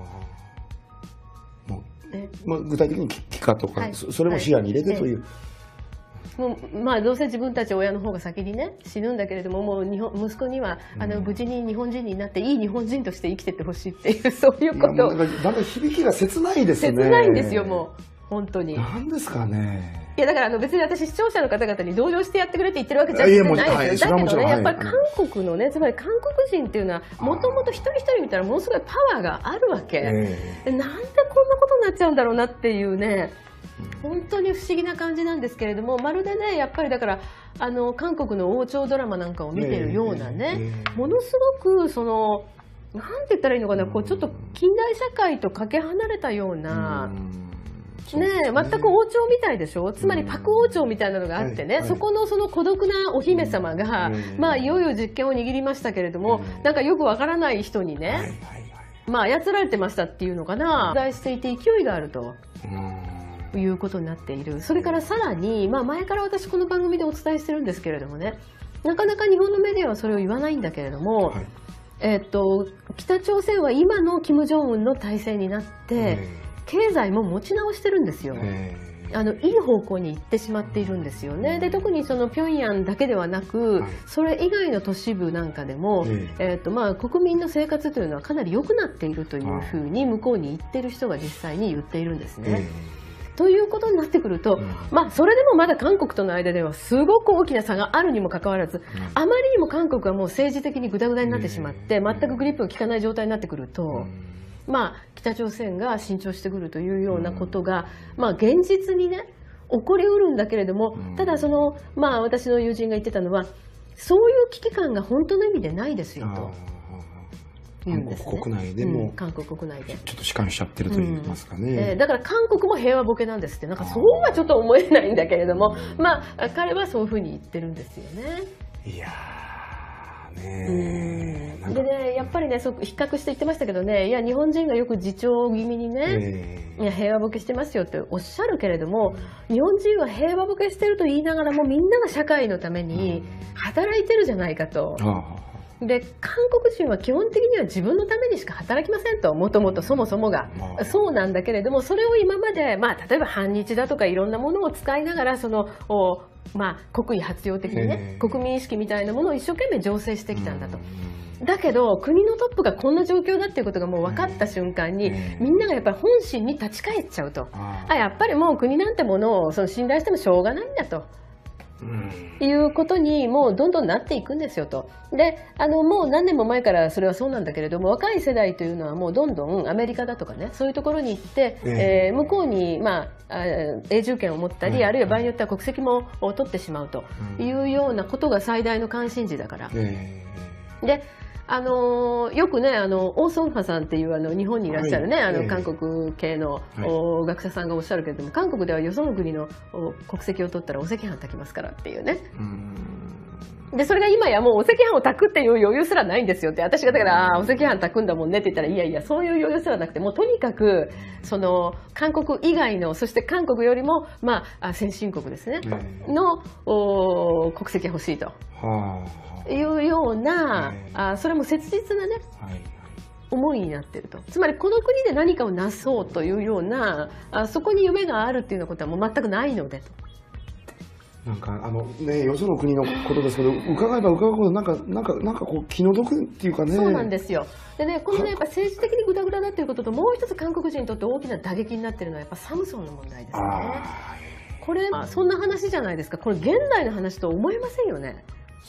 具体的に帰化とか、それも視野に入れてという。 どうせ自分たち親の方が先にね死ぬんだけれども、もう息子には無事に日本人になっていい日本人として生きてってほしいっていう、そういうことを。 だんだん響きが切ないですね。 切ないんですよ、もう本当に。 なんですかね。 いやだから別に私視聴者の方々に同情してやってくれって言ってるわけじゃないですよ。だけどね、やっぱり韓国のね、つまり韓国人っていうのはもともと一人一人見たらものすごいパワーがあるわけ。なんでこんなことになっちゃうんだろうなっていうね、本当に不思議な感じなんですけれども、まるでねやっぱりだから韓国の王朝ドラマなんかを見てるようなね、ものすごくなんて言ったらいいのかな、こうちょっと近代社会とかけ離れたような。全く王朝みたいでしょ。つまりパク王朝みたいなのがあってね、そこの孤独なお姫様がいよいよ実権を握りましたけれども、なんかよくわからない人にね操られてましたっていうのかな、存在していて勢いがあるということになっている。それからさらに、前から私この番組でお伝えしてるんですけれどもね、なかなか日本のメディアはそれを言わないんだけれども、北朝鮮は今の金正恩の体制になって経済も持ち直してるんですよ。いい方向に行ってしまっているんですよね。で特に平壌だけではなく、それ以外の都市部なんかでも、国民の生活というのはかなり良くなっているというふうに向こうに言ってる人が実際に言っているんですね。ということになってくると、それでもまだ韓国との間ではすごく大きな差があるにもかかわらず、あまりにも韓国はもう政治的にグダグダになってしまって、全くグリップが効かない状態になってくると、北朝鮮が伸長してくるというようなことが、現実にね起こりうるんだけれども、ただ私の友人が言ってたのは、そういう危機感が本当の意味でないですよと。 言うんですね。 韓国国内でも、 韓国国内でちょっと弛緩しちゃってると言いますかね。 だから韓国も平和ボケなんですって、なんかそうはちょっと思えないんだけれども、まあ彼はそういうふうに言ってるんですよね。 いやーねー。 でね、やっぱりね、比較して言ってましたけどね、いや日本人がよく自重気味にね、いや平和ボケしてますよっておっしゃるけれども、日本人は平和ボケしてると言いながらもみんなが社会のために働いてるじゃないかと。で韓国人は基本的には自分のためにしか働きませんと、もともとそもそもがそうなんだけれども、それを今まで、まあ、例えば反日だとかいろんなものを使いながらまあ、国威発揚的にね、国民意識みたいなものを一生懸命醸成してきたんだと。だけど国のトップがこんな状況だっていうことがもう分かった瞬間に、みんながやっぱり本心に立ち返っちゃうと、やっぱりもう国なんてものを信頼してもしょうがないんだと。いうことにもうどんどんなっていくんですよと。でもう何年も前からそれはそうなんだけれども、若い世代というのはもうどんどんアメリカだとかね、そういうところに行って、向こうに、まあ、永住権を持ったり、あるいは場合によっては国籍も取ってしまうというようなことが最大の関心事だから。でよくねオー・ソンファさんっていう日本にいらっしゃるね、韓国系の、学者さんがおっしゃるけれども、韓国ではよその国の国籍を取ったらお赤飯炊きますからっていうね。でそれが今やもうお赤飯を炊くっていう余裕すらないんですよって、私がだからお赤飯炊くんだもんねって言ったら、いやいやそういう余裕すらなくて、もうとにかく韓国以外の、そして韓国よりも、まあ、先進国ですね、の国籍欲しいと。いうような、それも切実なね、思いになっていると。つまりこの国で何かをなそうというような、そこに夢があるっていうようなことはもう全くないのでと。 なんかね、よその国のことですけど、伺えば伺うほどなんかこう気の毒っていうかね。 そうなんですよ。でね、このねやっぱ政治的にグダグダだということと、もう一つ韓国人にとって大きな打撃になっているのはやっぱサムソンの問題ですね。これそんな話じゃないですか。これ現代の話と思えませんよね。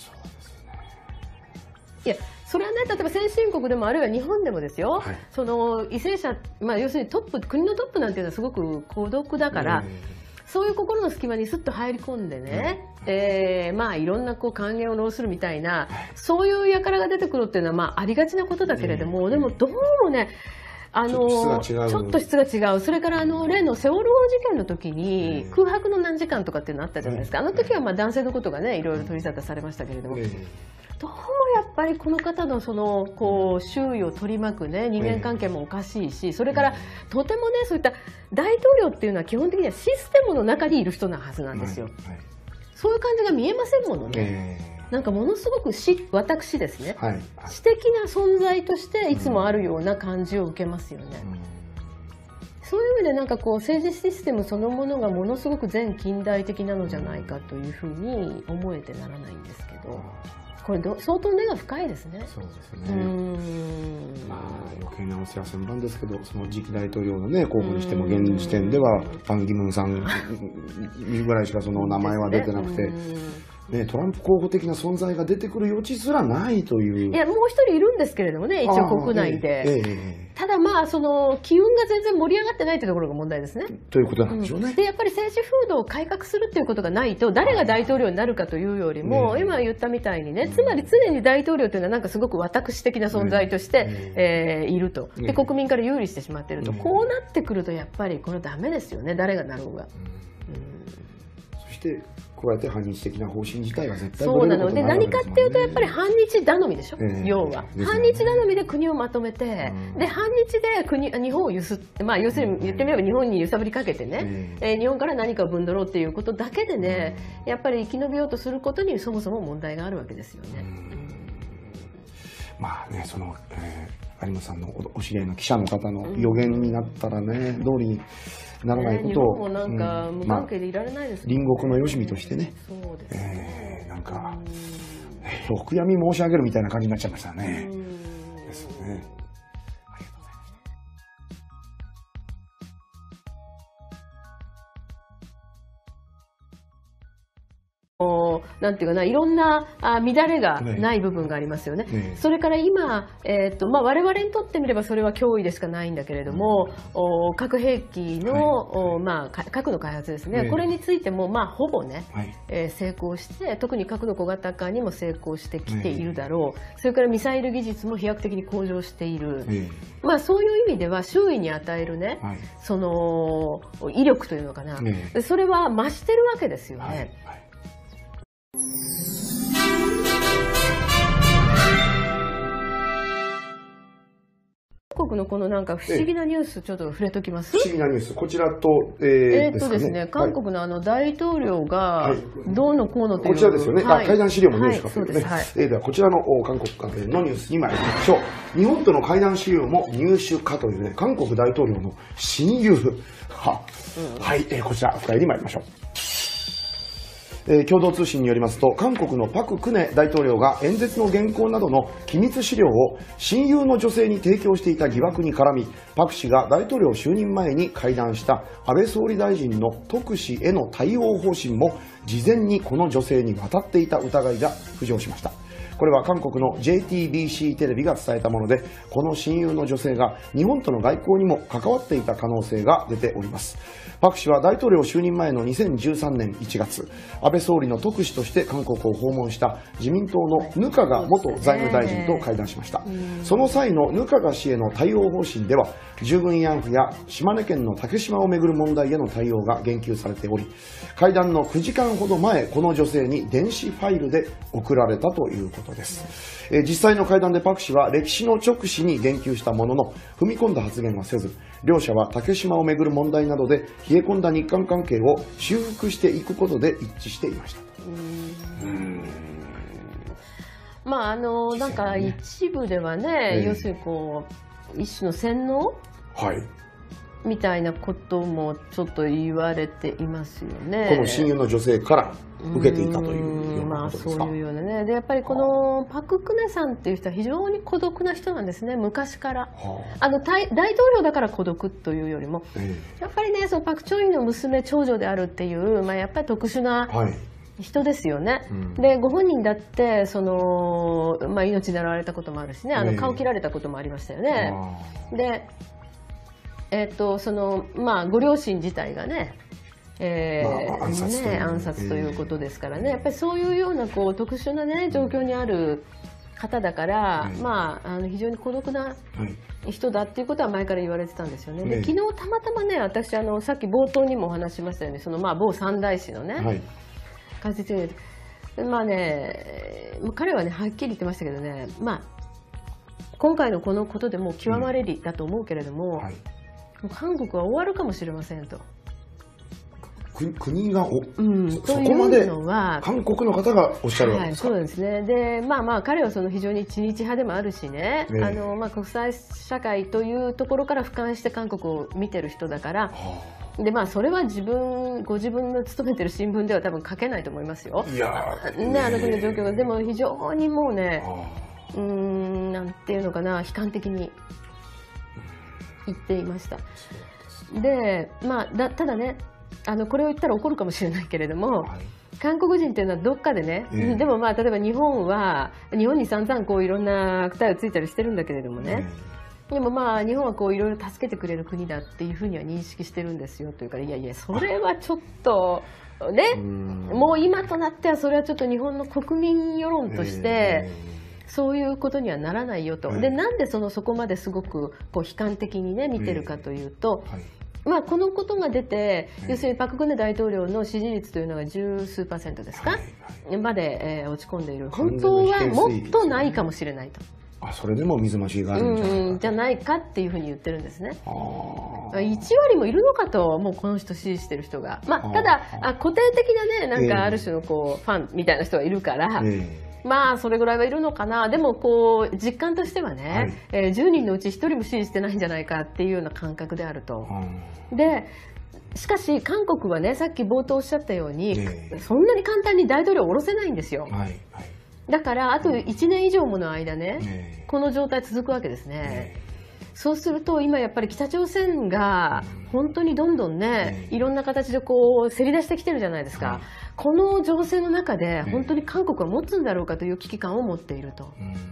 いやそれはね、例えば先進国でもあるいは日本でもですよ、その為政者、まあ、要するに国のトップなんていうのはすごく孤独だから、そういう心の隙間にスッと入り込んでね、まあいろんな還元を弄するみたいな、そういう輩が出てくるっていうのはまあありがちなことだけれども、でもどうもねちょっと質が違う。それから例のセウォル号事件の時に空白の何時間とかっていうのあったじゃないですか。あの時はまあ男性のことがねいろいろ取り沙汰されましたけれども、どうもやっぱりこの方の周囲を取り巻くね人間関係もおかしいし、それからとてもねそういった大統領っていうのは基本的にはシステムの中にいる人なはずなんですよ。そういう感じが見えませんものね。なんかものすごく私ですね、私的な存在としていつもあるような感じを受けますよね。そういう意味でなんか政治システムそのものがものすごく前近代的なのじゃないかというふうに思えてならないんですけど、これ相当根が深いですね。 そうですね。まあ余計なお世話千万ですけど、その次期大統領のね候補にしても現時点ではパン・ギムンさんぐらいしかその名前は出てなくて。ね、トランプ候補的な存在が出てくる余地すらないという。 いやもう一人いるんですけれどもね、一応国内で。ただまあ機運が全然盛り上がってないというところが問題ですね。 ということなんでしょうね。 でやっぱり政治風土を改革するっていうことがないと、誰が大統領になるかというよりも、今言ったみたいにね、つまり常に大統領というのはなんかすごく私的な存在として、いると。で国民から有利してしまっていると、こうなってくるとやっぱりこれダメですよね、誰がなろうが。 そしてこうやって反日的な方針自体は絶対そうなので、何かっていうとやっぱり反日頼みでしょ、要は反日頼みで国をまとめて、で反日で日本をゆすって、まあ要するに言ってみれば日本に揺さぶりかけてね、日本から何かをぶんどろうっていうことだけでね、やっぱり生き延びようとすることにそもそも問題があるわけですよね。 まあね、有馬さんのお知り合いの記者の方の予言になったらね、通りにならないことを、 日本もなんか無関係でいられないですね。 隣国のよしみとしてね、なんかお悔やみ申し上げるみたいな感じになっちゃいましたね。ですね。 なんていうかな、いろんな乱れがない部分がありますよね。それから今、我々にとってみればそれは脅威でしかないんだけれども、核兵器の、核の開発ですね、これについても、ほぼね、成功して、特に核の小型化にも成功してきているだろう。それからミサイル技術も飛躍的に向上している。そういう意味では周囲に与えるね、その威力というのかな、それは増してるわけですよね。韓国のこのなんか不思議なニュース、ちょっと触れときます。 不思議なニュース、こちらと、 ですね、韓国の大統領がどうのこうのという、 こちらですよね、会談資料も入手かというね。ではこちらの韓国関連のニュースに参りましょう。日本との会談資料も入手かというね、韓国大統領の親友。こちら深入り参りましょう。共同通信によりますと、韓国のパク・クネ大統領が演説の原稿などの機密資料を親友の女性に提供していた疑惑に絡み、パク氏が大統領就任前に会談した安倍総理大臣の特使への対応方針も事前にこの女性に渡っていた疑いが浮上しました。これは韓国の JTBC テレビが伝えたもので、この親友の女性が日本との外交にも関わっていた可能性が出ております。パク氏は大統領就任前の2013年1月、安倍総理の特使として韓国を訪問した自民党の額賀元財務大臣と会談しました。その際の額賀氏への対応方針では、従軍慰安婦や島根県の竹島をめぐる問題への対応が言及されており、会談の9時間ほど前、この女性に電子ファイルで送られたということです。実際の会談でパク氏は歴史の直視に言及したものの、踏み込んだ発言はせず、両者は竹島をめぐる問題などで冷え込んだ日韓関係を修復していくことで一致していました。 なんか一部ではね、要するに一種の洗脳、みたいなこともちょっと言われていますよね。 この親友の女性から受けていたというようなことですか。 そういうようなね。で、やっぱりこのパク・クネさんっていう人は非常に孤独な人なんですね、昔から。大統領だから孤独というよりも、やっぱりね、そのパク・チョイの娘、長女であるっていう、やっぱり特殊な人ですよね。で、ご本人だってその、命狙われたこともあるしね、顔切られたこともありましたよね。で、ご両親自体がね、暗殺ということですからね、やっぱりそういうような特殊な、ね、状況にある方だから、非常に孤独な人だっていうことは前から言われてたんですよね。で、昨日たまたまね、私さっき冒頭にもお話ししましたように、その某三大師のね、解説に彼はねはっきり言ってましたけどね、今回のこのことでもう極まれりだと思うけれども、韓国は終わるかもしれませんと。 国がそこまで韓国の方がおっしゃるわけですか。 そうですね。で、彼はその非常に知日派でもあるしね、国際社会というところから俯瞰して韓国を見てる人だから、でそれはご自分の勤めてる新聞では多分書けないと思いますよ。国の状況がでも非常にもうね、なんていうのかな、悲観的に言っていました。で、ただね、これを言ったら怒るかもしれないけれども、韓国人っていうのはどっかでね、でも例えば日本に散々いろんな悪態をついたりしてるんだけれどもね、でも日本はいろいろ助けてくれる国だっていうふうには認識してるんですよというから、いやいやそれはちょっとね、もう今となってはそれはちょっと日本の国民世論として、そういうことにはならないよと。で、なんでそこまですごく悲観的にね見てるかというと、このことが出て、要するにパク・クネ大統領の支持率というのが十数%ですか、まで、落ち込んでいる。本当はもっとないかもしれないと。 それでも水増しがあるんじゃないかっていうふうに言ってるんですね。1割もいるのかと、もうこの人支持してる人が。ただ固定的なね、なんかある種のファンみたいな人がいるから。それぐらいはいるのかな。でも実感としてはね、10人のうち1人も支持してないんじゃないかっていうような感覚であると。で、しかし韓国はね、さっき冒頭おっしゃったように、そんなに簡単に大統領を下ろせないんですよ。だからあと1年以上もの間ね、この状態続くわけですね。 そうすると今やっぱり北朝鮮が本当にどんどんね、いろんな形でこうせり出してきてるじゃないですか。この情勢の中で本当に韓国は持つんだろうかという危機感を持っていると。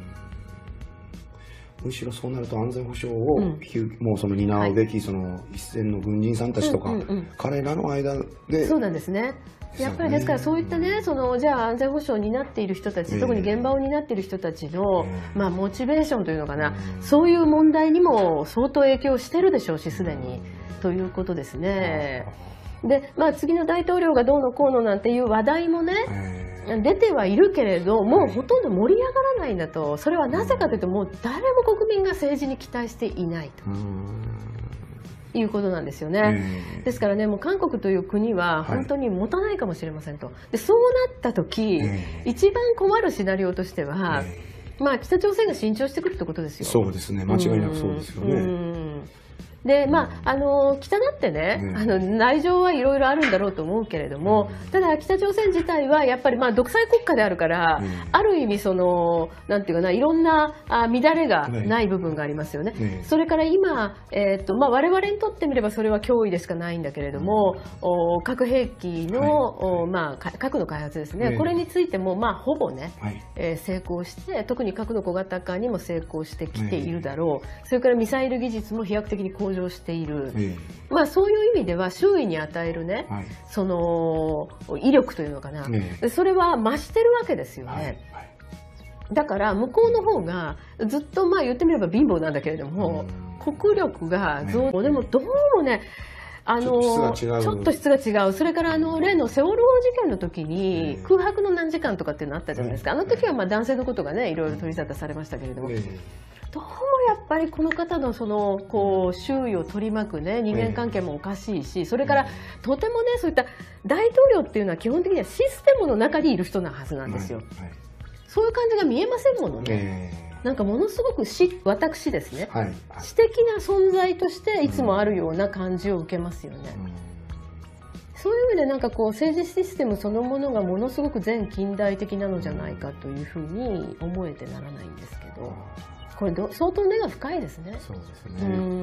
むしろそうなると安全保障を、もうその担うべきその一線の軍人さんたちとか、彼らの間で。 そうなんですね。やっぱりですからそういったね、じゃあ安全保障を担っている人たち、特に現場を担っている人たちの、モチベーションというのかな、そういう問題にも相当影響してるでしょうし、すでにということですね。で、次の大統領がどうのこうのなんていう話題もね、出てはいるけれど、もうほとんど盛り上がらないんだと。それはなぜかというと、もう誰も国民が政治に期待していないと。いうことなんですよね。ですからね、もう韓国という国は本当に持たないかもしれませんと。で、そうなった時、一番困るシナリオとしては、北朝鮮が伸長してくるってことですよ。 そうですね、間違いなくそうですよね。 で、北だってね、内情はいろいろあるんだろうと思うけれども、ただ北朝鮮自体はやっぱり独裁国家であるから、ある意味なんていうかな、いろんな乱れがない部分がありますよね。それから今、我々にとってみればそれは脅威でしかないんだけれども、核兵器の、核の開発ですね、これについてもほぼね、成功して、特に核の小型化にも成功してきているだろう。それからミサイル技術も飛躍的に向上している、そういう意味では周囲に与えるね、その威力というのかな、それは増してるわけですよね。だから向こうの方がずっと言ってみれば貧乏なんだけれども、国力が増でもどうもね、ちょっと質が違う。それから例のセウォル号事件の時に空白の何時間とかっていうのあったじゃないですか。あの時は男性のことがね、いろいろ取り沙汰されましたけれども、どうもやっぱりこの方の周囲を取り巻くね、人間関係もおかしいし、それからとてもね、そういった大統領っていうのは基本的にはシステムの中にいる人なはずなんですよ。そういう感じが見えませんものね。なんかものすごく私ですね、私的な存在としていつもあるような感じを受けますよね。そういう意味でなんか政治システムそのものがものすごく前近代的なのじゃないかというふうに思えてならないんですけど。これ相当根が深いですね。 そうですね。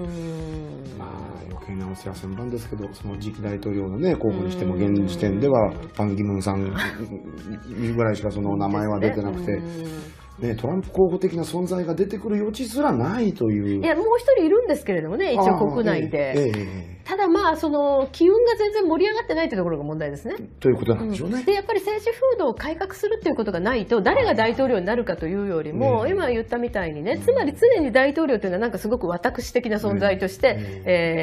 余計なお世話千万ですけど、その次期大統領のね、候補にしても現時点ではパン・ギムンさんぐらいしかその名前は出てなくて。トランプ候補的な存在が出てくる余地すらないという。 いや、もう一人いるんですけれどもね、一応国内で。ただその機運が全然盛り上がってないというところが問題ですね。 ということなんでしょうね。 で、やっぱり政治風土を改革するっていうことがないと、誰が大統領になるかというよりも、今言ったみたいにね、つまり常に大統領というのはなんかすごく私的な存在として、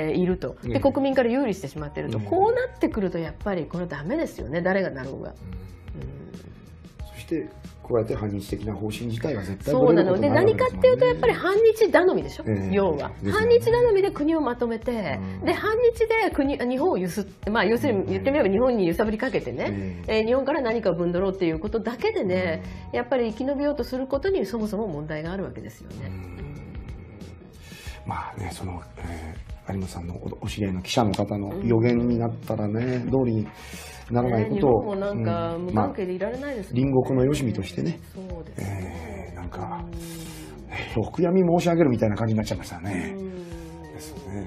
いると。で、国民から有利してしまっていると。こうなってくると、やっぱりこれダメですよね、誰がなろうが。 そしてこうやって反日的な方針自体は絶対そうなので、何かっていうとやっぱり反日頼みでしょ、要は反日頼みで国をまとめて、で反日で日本を要するに言ってみれば日本に揺さぶりかけてね、日本から何かをぶんどろうっていうことだけでね、やっぱり生き延びようとすることにそもそも問題があるわけですよね。 その有馬さんのお知り合いの記者の方の予言になったらね、通りにならないことを、 日本もなんか無関係でいられないですね。 隣国のよしみとしてね、なんかお悔やみ申し上げるみたいな感じになっちゃいましたね。ですね。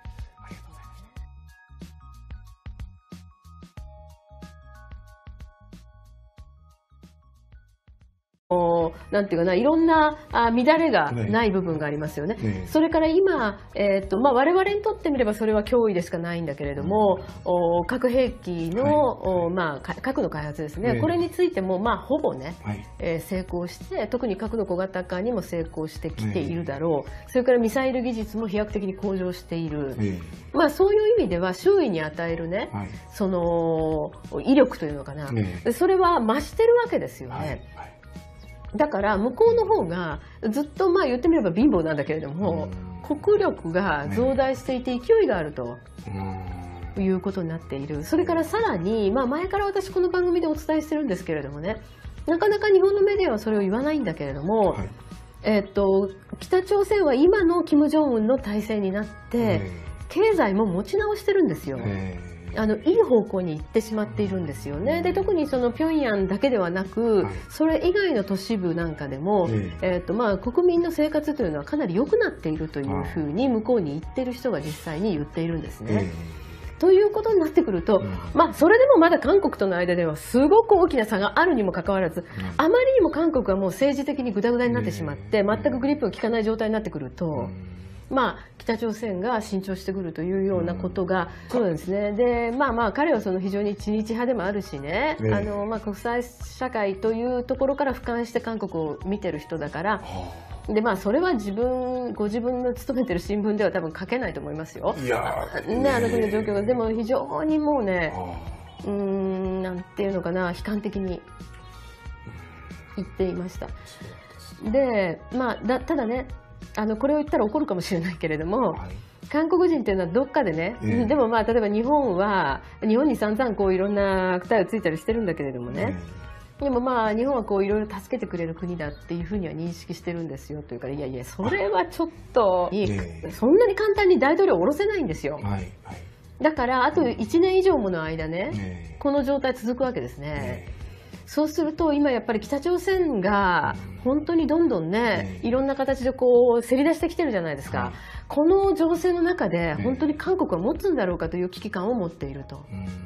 なんていうかな、いろんな乱れがない部分がありますよね。それから今、我々にとってみればそれは脅威でしかないんだけれども、核兵器の、核の開発ですね、これについてもほぼね、成功して、特に核の小型化にも成功してきているだろう。それからミサイル技術も飛躍的に向上している。そういう意味では周囲に与えるね、その威力というのかな、それは増してるわけですよね。だから向こうの方がずっと言ってみれば貧乏なんだけれども、国力が増大していて勢いがあるということになっている。それからさらに、前から私この番組でお伝えしてるんですけれどもね、なかなか日本のメディアはそれを言わないんだけれども、北朝鮮は今の金正恩の体制になって経済も持ち直してるんですよ。 いい方向に行ってしまっているんですよね。で特にその平壌だけではなく、それ以外の都市部なんかでも、国民の生活というのはかなり良くなっているというふうに向こうに言ってる人が実際に言っているんですね。ということになってくると、それでもまだ韓国との間ではすごく大きな差があるにもかかわらず、あまりにも韓国はもう政治的にグダグダになってしまって、全くグリップが効かない状態になってくると、北朝鮮が伸長してくるというようなことが、そうなんですね。で彼はその非常に知日派でもあるしね、国際社会というところから俯瞰して韓国を見てる人だから。でそれはご自分の勤めてる新聞では多分書けないと思いますよ。いやこの状況がでも非常にもうね、なんていうのかな、悲観的に言っていました。でただね、これを言ったら怒るかもしれないけれども、韓国人っていうのはどっかでね、でも例えば日本に散々こういろんな悪態をついたりしてるんだけれどもね、でも日本はこういろいろ助けてくれる国だっていうふうには認識してるんですよというから、いやいやそれはちょっとそんなに簡単に大統領を下ろせないんですよ。だからあと1年以上もの間ね、この状態続くわけですね。そうすると今やっぱり北朝鮮が本当にどんどんね、いろんな形でこうせり出してきてるじゃないですか。この情勢の中で本当に韓国は持つんだろうかという危機感を持っていると。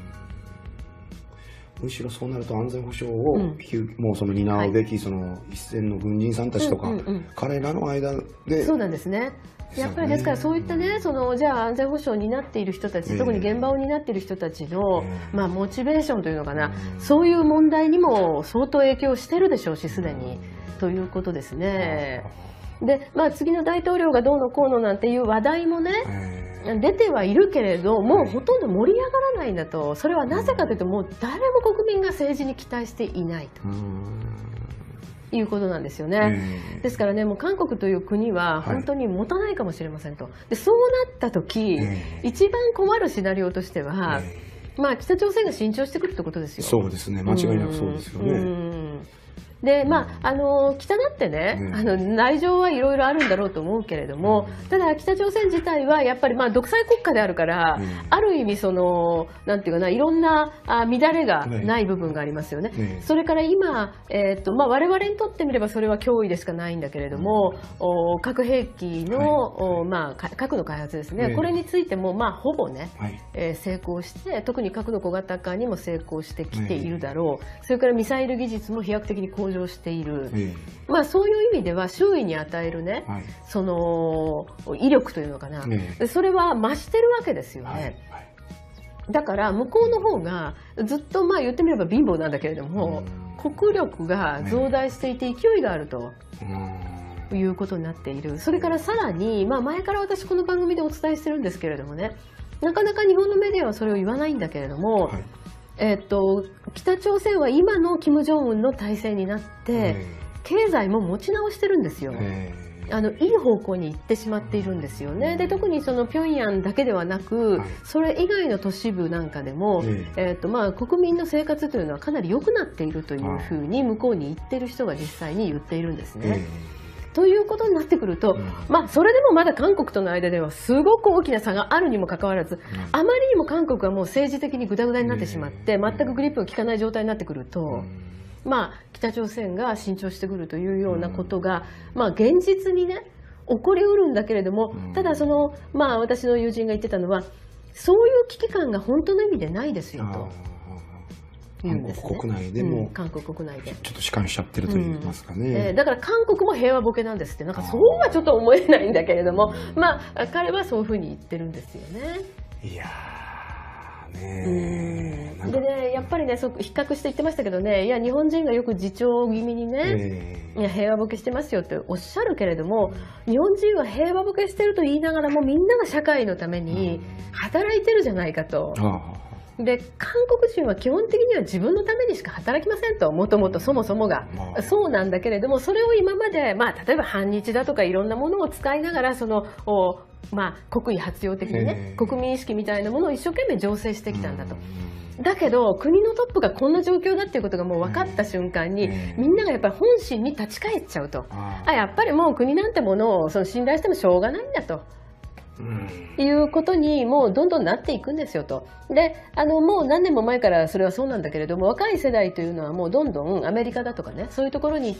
むしろそうなると安全保障を、もうその担うべきその一線の軍人さんたちとか、彼らの間で。 そうなんですね。やっぱりですからそういったね、じゃあ安全保障を担っている人たち、特に現場を担っている人たちの、モチベーションというのかな、そういう問題にも相当影響してるでしょうし、すでにということですね。で次の大統領がどうのこうのなんていう話題もね、出てはいるけれどもうほとんど盛り上がらないんだと。それはなぜかというと、もう誰も国民が政治に期待していないということなんですよね。ですからね、もう韓国という国は本当に持たないかもしれませんと。でそうなった時、一番困るシナリオとしては、北朝鮮が伸長してくるってことですよ。 そうですね、間違いなくそうですよね。 で北だってね、内情はいろいろあるんだろうと思うけれども、ただ北朝鮮自体はやっぱり独裁国家であるから、ある意味なんていうかな、いろんな乱れがない部分がありますよね。それから今、我々にとってみればそれは脅威でしかないんだけれども、核兵器の、核の開発ですね、これについてもほぼね、成功して、特に核の小型化にも成功してきているだろう。それからミサイル技術も飛躍的に向上している。そういう意味では周囲に与えるね、その威力というのかな、それは増してるわけですよね。だから向こうの方がずっと言ってみれば貧乏なんだけれども、国力が増大していて勢いがあるということになっている。それからさらに、前から私この番組でお伝えしてるんですけれどもね、なかなか日本のメディアはそれを言わないんだけれども、北朝鮮は今の金正恩の体制になって経済も持ち直してるんですよ。いい方向に行ってしまっているんですよね。で特にその平壌だけではなく、それ以外の都市部なんかでも、国民の生活というのはかなり良くなっているというふうに向こうに言ってる人が実際に言っているんですね。ということになってくると、それでもまだ韓国との間ではすごく大きな差があるにもかかわらず、あまりにも韓国はもう政治的にグダグダになってしまって、全くグリップが効かない状態になってくると、北朝鮮が伸長してくるというようなことが、現実にね起こりうるんだけれども、ただ私の友人が言ってたのは、そういう危機感が本当の意味でないですよと。 韓国国内でも、 韓国国内でちょっと弛緩しちゃってると言いますかね。 だから韓国も平和ボケなんですって、なんかそうはちょっと思えないんだけれども、彼はそういうふうに言ってるんですよね。 いやねでね、やっぱりね、比較して言ってましたけどね、いや日本人がよく自重気味にね、いや平和ボケしてますよっておっしゃるけれども、日本人は平和ボケしてると言いながらもみんなが社会のために働いてるじゃないかと。で韓国人は基本的には自分のためにしか働きませんと、もともとそもそもが、そうなんだけれども、それを今まで、例えば反日だとかいろんなものを使いながら国威発揚的にね、国民意識みたいなものを一生懸命醸成してきたんだと。だけど国のトップがこんな状況だっていうことがもう分かった瞬間に、みんながやっぱり本心に立ち返っちゃうと、やっぱりもう国なんてものを信頼してもしょうがないんだと。 いうことにもうどんどんなっていくんですよと。でもう何年も前からそれはそうなんだけれども、若い世代というのはもうどんどんアメリカだとかね、そういうところに行って、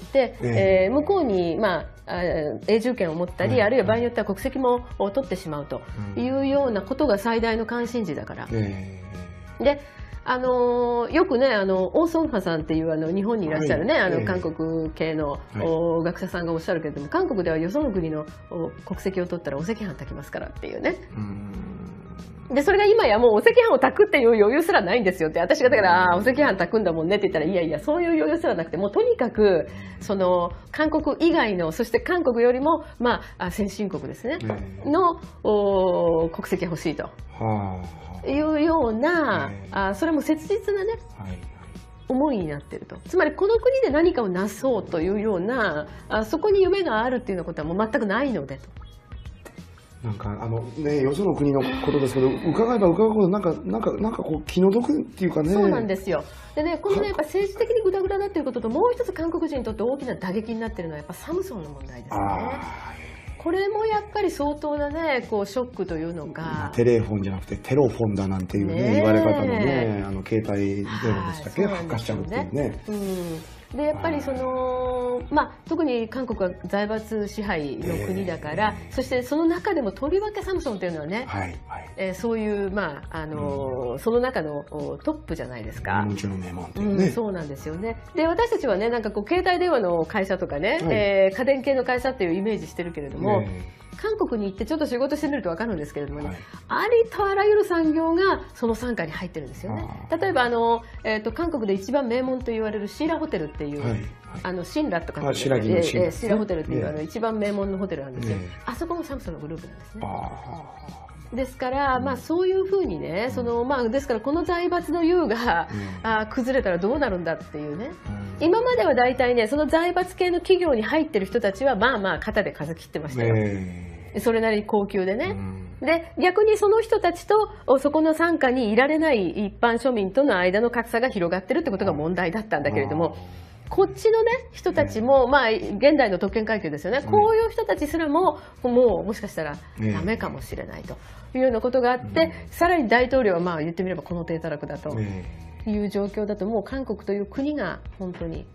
向こうに、永住権を持ったり、あるいは場合によっては国籍も取ってしまうというようなことが最大の関心事だから。でよくねオー・ソンハさんっていう日本にいらっしゃるね、韓国系の、学者さんがおっしゃるけれども、韓国ではよその国の国籍を取ったらお赤飯炊きますからっていうね。でそれが今やもうお赤飯を炊くっていう余裕すらないんですよって、私がだからお赤飯炊くんだもんねって言ったら、いやいやそういう余裕すらなくて、もうとにかくその韓国以外の、そして韓国よりも先進国ですねの国籍が欲しいと。いうような、それも切実なね、思いになっていると。つまりこの国で何かをなそうというような、そこに夢があるっていうようなことはもう全くないのでと。 なんかよその国のことですけど、伺えば伺うほどなんかこう気の毒っていうかね。 そうなんですよ。でね、このねやっぱ政治的にグダグダだっていうことと、もう一つ韓国人にとって大きな打撃になっているのはやっぱサムソンの問題ですね。これもやっぱり相当なねこうショックというのが、 テレフォンじゃなくてテロフォンだなんていうね言われ方のね、携帯電話でしたっけ、発火しちゃうっていうね。 でやっぱり特に韓国は財閥支配の国だから、そしてその中でもとりわけサムソンというのはね、そういうその中のトップじゃないですか。そうなんですよね。で私たちはねなんかこう携帯電話の会社とかね、家電系の会社っていうイメージしてるけれども、韓国に行ってちょっと仕事してみると分かるんですけれどもね、ありとあらゆる産業がその傘下に入ってるんですよね。例えば韓国で一番名門と言われるシーラホテルっていう、シンラとかシーラホテルっていう一番名門のホテルなんですよ。あそこもサムソンのグループなんですね。ですから、そういうふうにね、ですからこの財閥の優が、崩れたらどうなるんだっていうね。今までは大体ね、その財閥系の企業に入ってる人たちは肩で風切ってましたよ。それなりに高級でね。で逆にその人たちとそこの傘下にいられない一般庶民との間の格差が広がってるってことが問題だったんだけれども、こっちのね人たちも現代の特権階級ですよね、こういう人たちすらももしかしたらダメかもしれないというようなことがあって、さらに大統領は言ってみればこの低たらくだという状況だと、もう韓国という国が本当に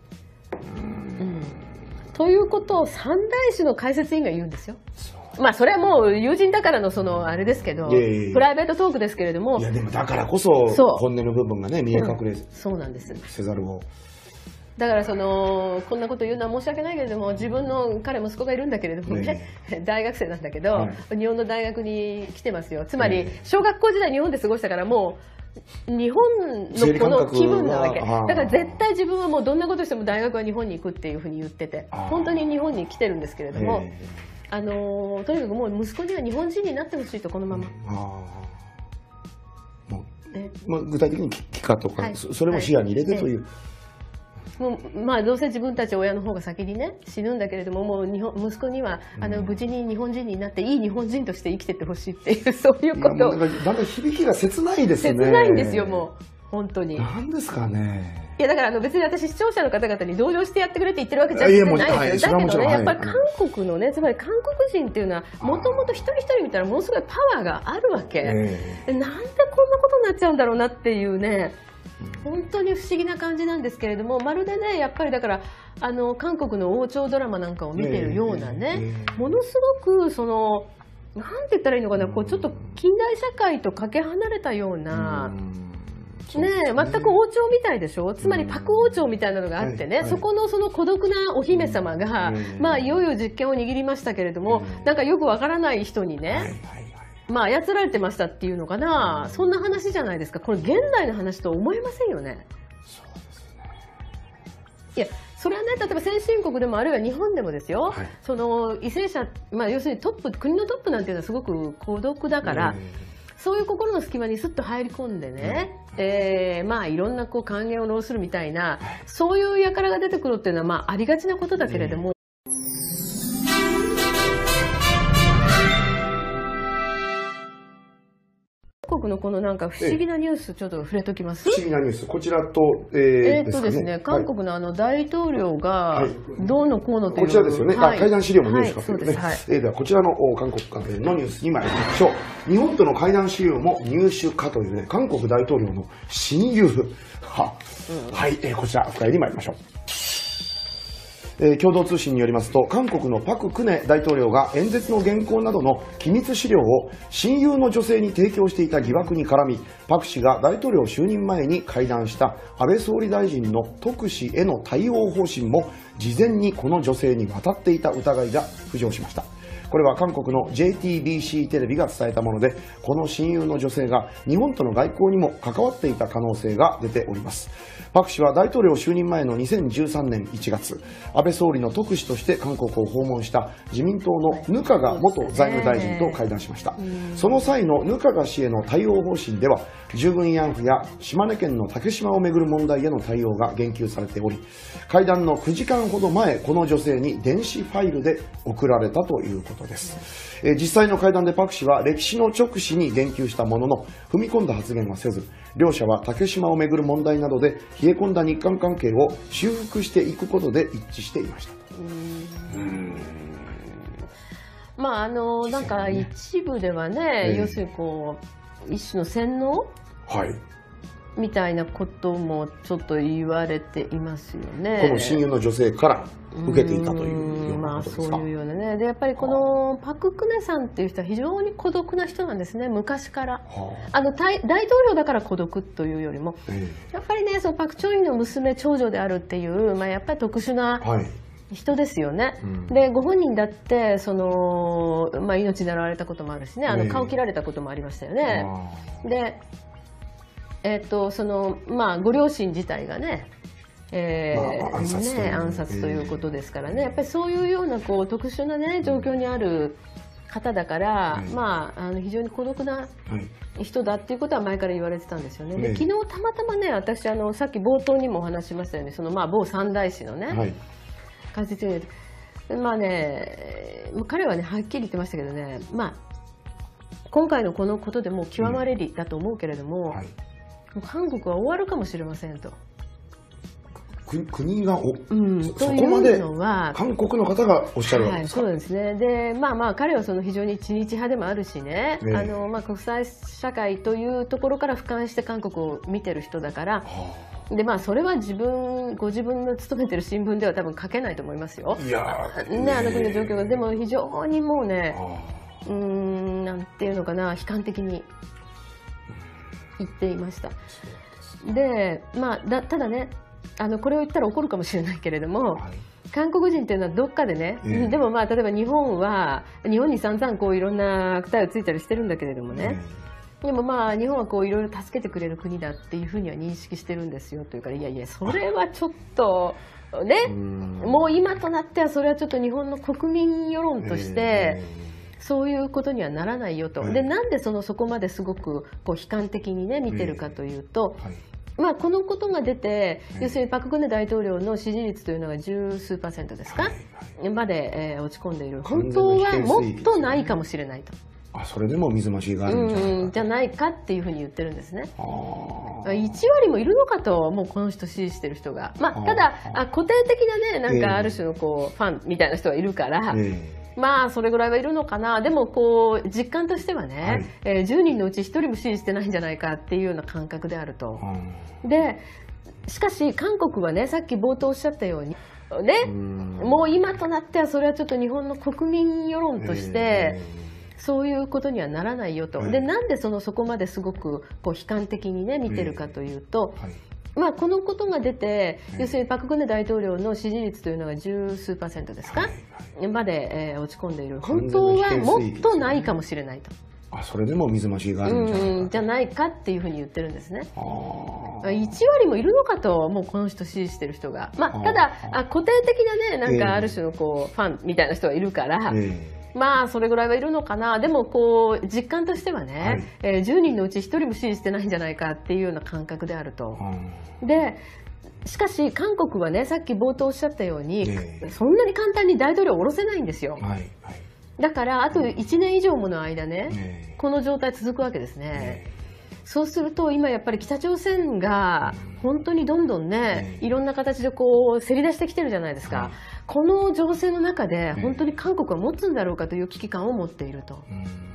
ということを三大使の解説委員が言うんですよ。それはもう友人だからのあれですけど、プライベートトークですけれども、 いやでもだからこそ本音の部分がね見え隠れそうなんですせざるを。 だからこんなこと言うのは申し訳ないけれども、自分の息子がいるんだけれどもね、大学生なんだけど、日本の大学に来てますよ。つまり小学校時代日本で過ごしたからもう日本のこの気分なわけだから絶対自分はもうどんなことしても大学は日本に行くっていうふうに言ってて、本当に日本に来てるんですけれども、とにかくもう息子には日本人になってほしいと、このまま。 具体的に帰化とか、それも視野に入れてという。 もうどうせ自分たち親の方が先にね死ぬんだけれども、もう息子には無事に日本人になっていい日本人として生きてってほしいっていう、そういうことを。 だんだん響きが切ないですね。 切ないんですよ、もう本当に。 なんですかね。 いやだから別に私視聴者の方々に同情してやってくれって言ってるわけじゃないですよ。だけどね、やっぱり韓国のね、つまり韓国人っていうのはもともと一人一人見たらものすごいパワーがあるわけ。なんでこんなことになっちゃうんだろうなっていうね、本当に不思議な感じなんですけれども、まるでねやっぱりだから韓国の王朝ドラマなんかを見てるようなね、ものすごくなんて言ったらいいのかな、ちょっと近代社会とかけ離れたような。全く王朝みたいでしょ。つまりパク王朝みたいなのがあってね、そこの孤独なお姫様がいよいよ実権を握りましたけれども、なんかよくわからない人にね操られてましたっていうのかな、そんな話じゃないですか。これ現代の話と思えませんよね。 そうですね。 いやそれはね、例えば先進国でもあるいは日本でもですよ、為政者、要するに国のトップなんていうのはすごく孤独だから、そういう心の隙間にスッと入り込んでね、いろんな還元を弄するみたいな、そういう輩が出てくるっていうのはありがちなことだけれども、韓国のこのなんか不思議なニュース、ちょっと触れときます。 不思議なニュース、こちらと、 ですね、韓国の大統領がどうのこうのという、 こちらですよね、会談資料も入手かというね。ではこちらの韓国関連のニュースに参りましょう。日本との会談資料も入手かというね、韓国大統領の親友はい、こちら深入り参りましょう。共同通信によりますと、韓国のパク・クネ大統領が演説の原稿などの機密資料を親友の女性に提供していた疑惑に絡み、パク氏が大統領就任前に会談した安倍総理大臣の特使への対応方針も事前にこの女性に渡っていた疑いが浮上しました。これは韓国の JTBC テレビが伝えたもので、この親友の女性が日本との外交にも関わっていた可能性が出ております。パク氏は大統領就任前の2013年1月、安倍総理の特使として韓国を訪問した自民党の額賀元財務大臣と会談しました。その際の額賀氏への対応方針では、従軍慰安婦や島根県の竹島をめぐる問題への対応が言及されており、会談の9時間ほど前、この女性に電子ファイルで送られたということです。実際の会談でパク氏は歴史の直視に言及したものの、踏み込んだ発言はせず、両者は竹島をめぐる問題などで冷え込んだ日韓関係を修復していくことで一致していました。 まあなんか一部ではね、要するにこう一種の洗脳、みたいなこともちょっと言われていますよね。 この親友の女性から受けていたというようなことですか。 そういうようなね。でやっぱりこのパク・クネさんっていう人は非常に孤独な人なんですね、昔から。大統領だから孤独というよりも、やっぱりね、そのパク・チョイの娘長女であるっていう、やっぱり特殊な人ですよね。でご本人だってその、命狙われたこともあるしね、顔切られたこともありましたよね。でそのご両親自体がね、暗殺ということですからね、やっぱりそういうようなこう特殊なね状況にある方だから、非常に孤独な人だっていうことは前から言われてたんですよね。で昨日たまたまね、私さっき冒頭にもお話しましたように、その某三大師のね、解説に彼はねはっきり言ってましたけどね、今回のこのことでもう極まれりだと思うけれども、韓国は終わるかもしれませんと。 国がそこまで韓国の方がおっしゃるわけですか。 そうですね。で彼はその非常に知日派でもあるしね、国際社会というところから俯瞰して韓国を見てる人だから、でそれはご自分の勤めてる新聞では多分書けないと思いますよ。国の状況が。でも非常にもうね、なんていうのかな、悲観的に言っていました。でただね、これを言ったら怒るかもしれないけれども、韓国人っていうのはどっかでね、でも例えば日本に散々こういろんな悪態をついたりしてるんだけれどもね、でも日本はこういろいろ助けてくれる国だっていうふうには認識してるんですよというから、いやいやそれはちょっとね、もう今となってはそれはちょっと日本の国民世論としてそういうことにはならないよと。でなんでそこまですごくこう悲観的にね見てるかというと、このことが出て、要するにパク・クネ大統領の支持率というのが十数%ですか、まで、落ち込んでいる。本当はもっとないかもしれないと。 それでも水増しがあるんじゃないかっていうふうに言ってるんですね。1割もいるのかと、もうこの人支持してる人が。ただ固定的なね、なんかある種のこう、ファンみたいな人がいるから、それぐらいはいるのかな。でもこう実感としてはね、10人のうち1人も支持してないんじゃないかっていうような感覚であると。でしかし韓国はね、さっき冒頭おっしゃったようにね、もう今となってはそれはちょっと日本の国民世論としてそういうことにはならないよと。でなんでそこまですごくこう悲観的にね見てるかというと、このことが出て、要するにパク・クネ大統領の支持率というのが十数%ですか、まで、落ち込んでいる。本当はもっとないかもしれないと。 それでも水増しがあるんじゃないかっていうふうに言ってるんですね。1割もいるのかと、もうこの人支持してる人が。ただ固定的なね、なんかある種のこう、ファンみたいな人がいるから、それぐらいはいるのかな。でもこう実感としてはね、10人のうち1人も支持してないんじゃないかっていうような感覚であると。でしかし韓国はね、さっき冒頭おっしゃったように、そんなに簡単に大統領を下ろせないんですよ。だからあと1年以上もの間ね、この状態続くわけですね。 そうすると今やっぱり北朝鮮が本当にどんどんね、いろんな形でこうせり出してきてるじゃないですか。この情勢の中で本当に韓国は持つんだろうかという危機感を持っていると。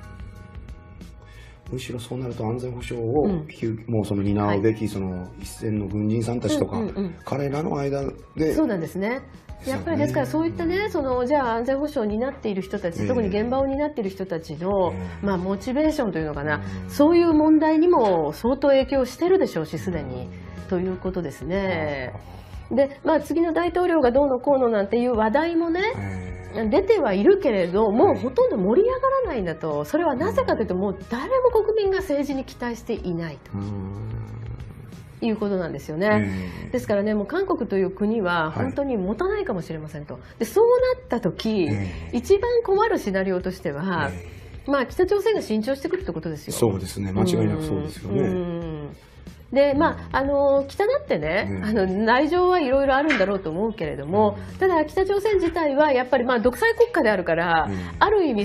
むしろそうなると安全保障を、もうその担うべきその一線の軍人さんたちとか、彼らの間で。 そうなんですね。やっぱりですからそういったね、じゃあ安全保障を担っている人たち、特に現場を担っている人たちの、モチベーションというのかな、そういう問題にも相当影響してるでしょうし、すでに。ということですね。で、次の大統領がどうのこうのなんていう話題もね、出てはいるけれど、もうほとんど盛り上がらないんだと。それはなぜかというと、もう誰も国民が政治に期待していないと。いうことなんですよね。ですからね、もう韓国という国は本当に持たないかもしれませんと。で、そうなった時、一番困るシナリオとしては、北朝鮮が伸長してくるってことですよ。 そうですね、間違いなくそうですよね。 で、北だってね、内情はいろいろあるんだろうと思うけれども、ただ北朝鮮自体はやっぱり独裁国家であるから、ある意味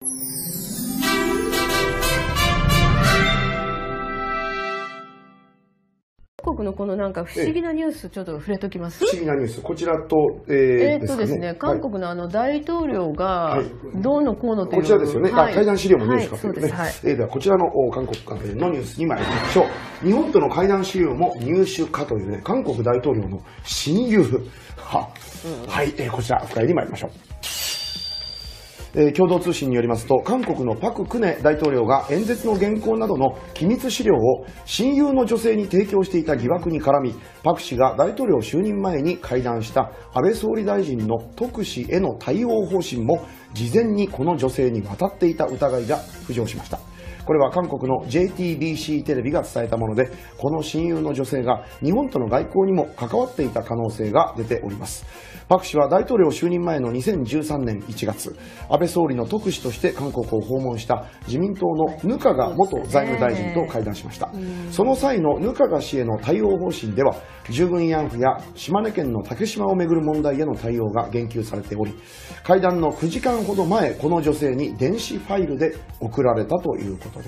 韓国のこのなんか不思議なニュースちょっと触れときます。 不思議なニュース、こちらと、 ですね、韓国の大統領がどうのこうのという、 こちらですよね。会談資料も入手かというね。ではこちらの韓国関連のニュースに参りましょう。日本との会談資料も入手かというね、韓国大統領の親友はい、こちら深入り参りましょう。共同通信によりますと、韓国のパク・クネ大統領が演説の原稿などの機密資料を親友の女性に提供していた疑惑に絡み、パク氏が大統領就任前に会談した安倍総理大臣の特使への対応方針も事前にこの女性に渡っていた疑いが浮上しました。これは韓国の JTBC テレビが伝えたもので、この親友の女性が日本との外交にも関わっていた可能性が出ております。パク氏は大統領就任前の2013年1月、安倍総理の特使として韓国を訪問した自民党の額賀元財務大臣と会談しました。その際の額賀氏への対応方針では、従軍慰安婦や島根県の竹島をめぐる問題への対応が言及されており、会談の9時間ほど前、この女性に電子ファイルで送られたということです。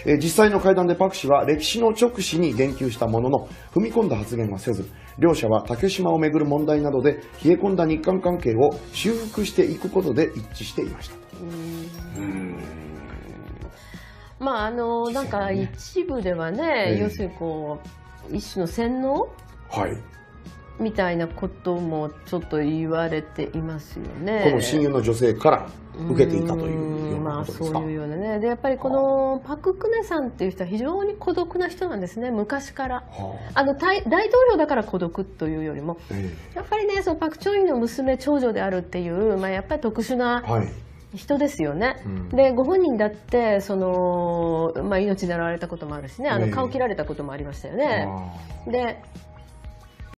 実際の会談でパク氏は歴史の直視に言及したものの、踏み込んだ発言はせず、両者は竹島をめぐる問題などで冷え込んだ日韓関係を修復していくことで一致していました。 なんか一部ではね、要するに一種の洗脳、みたいなこともちょっと言われていますよね。 この親友の女性から受けていたというようなことですか。 そういうようなね。で、やっぱりこのパク・クネさんっていう人は非常に孤独な人なんですね、昔から。大統領だから孤独というよりも、やっぱりね、そのパク・チョイの娘、長女であるっていう、やっぱり特殊な人ですよね。で、ご本人だって命狙われたこともあるしね、顔切られたこともありましたよね。で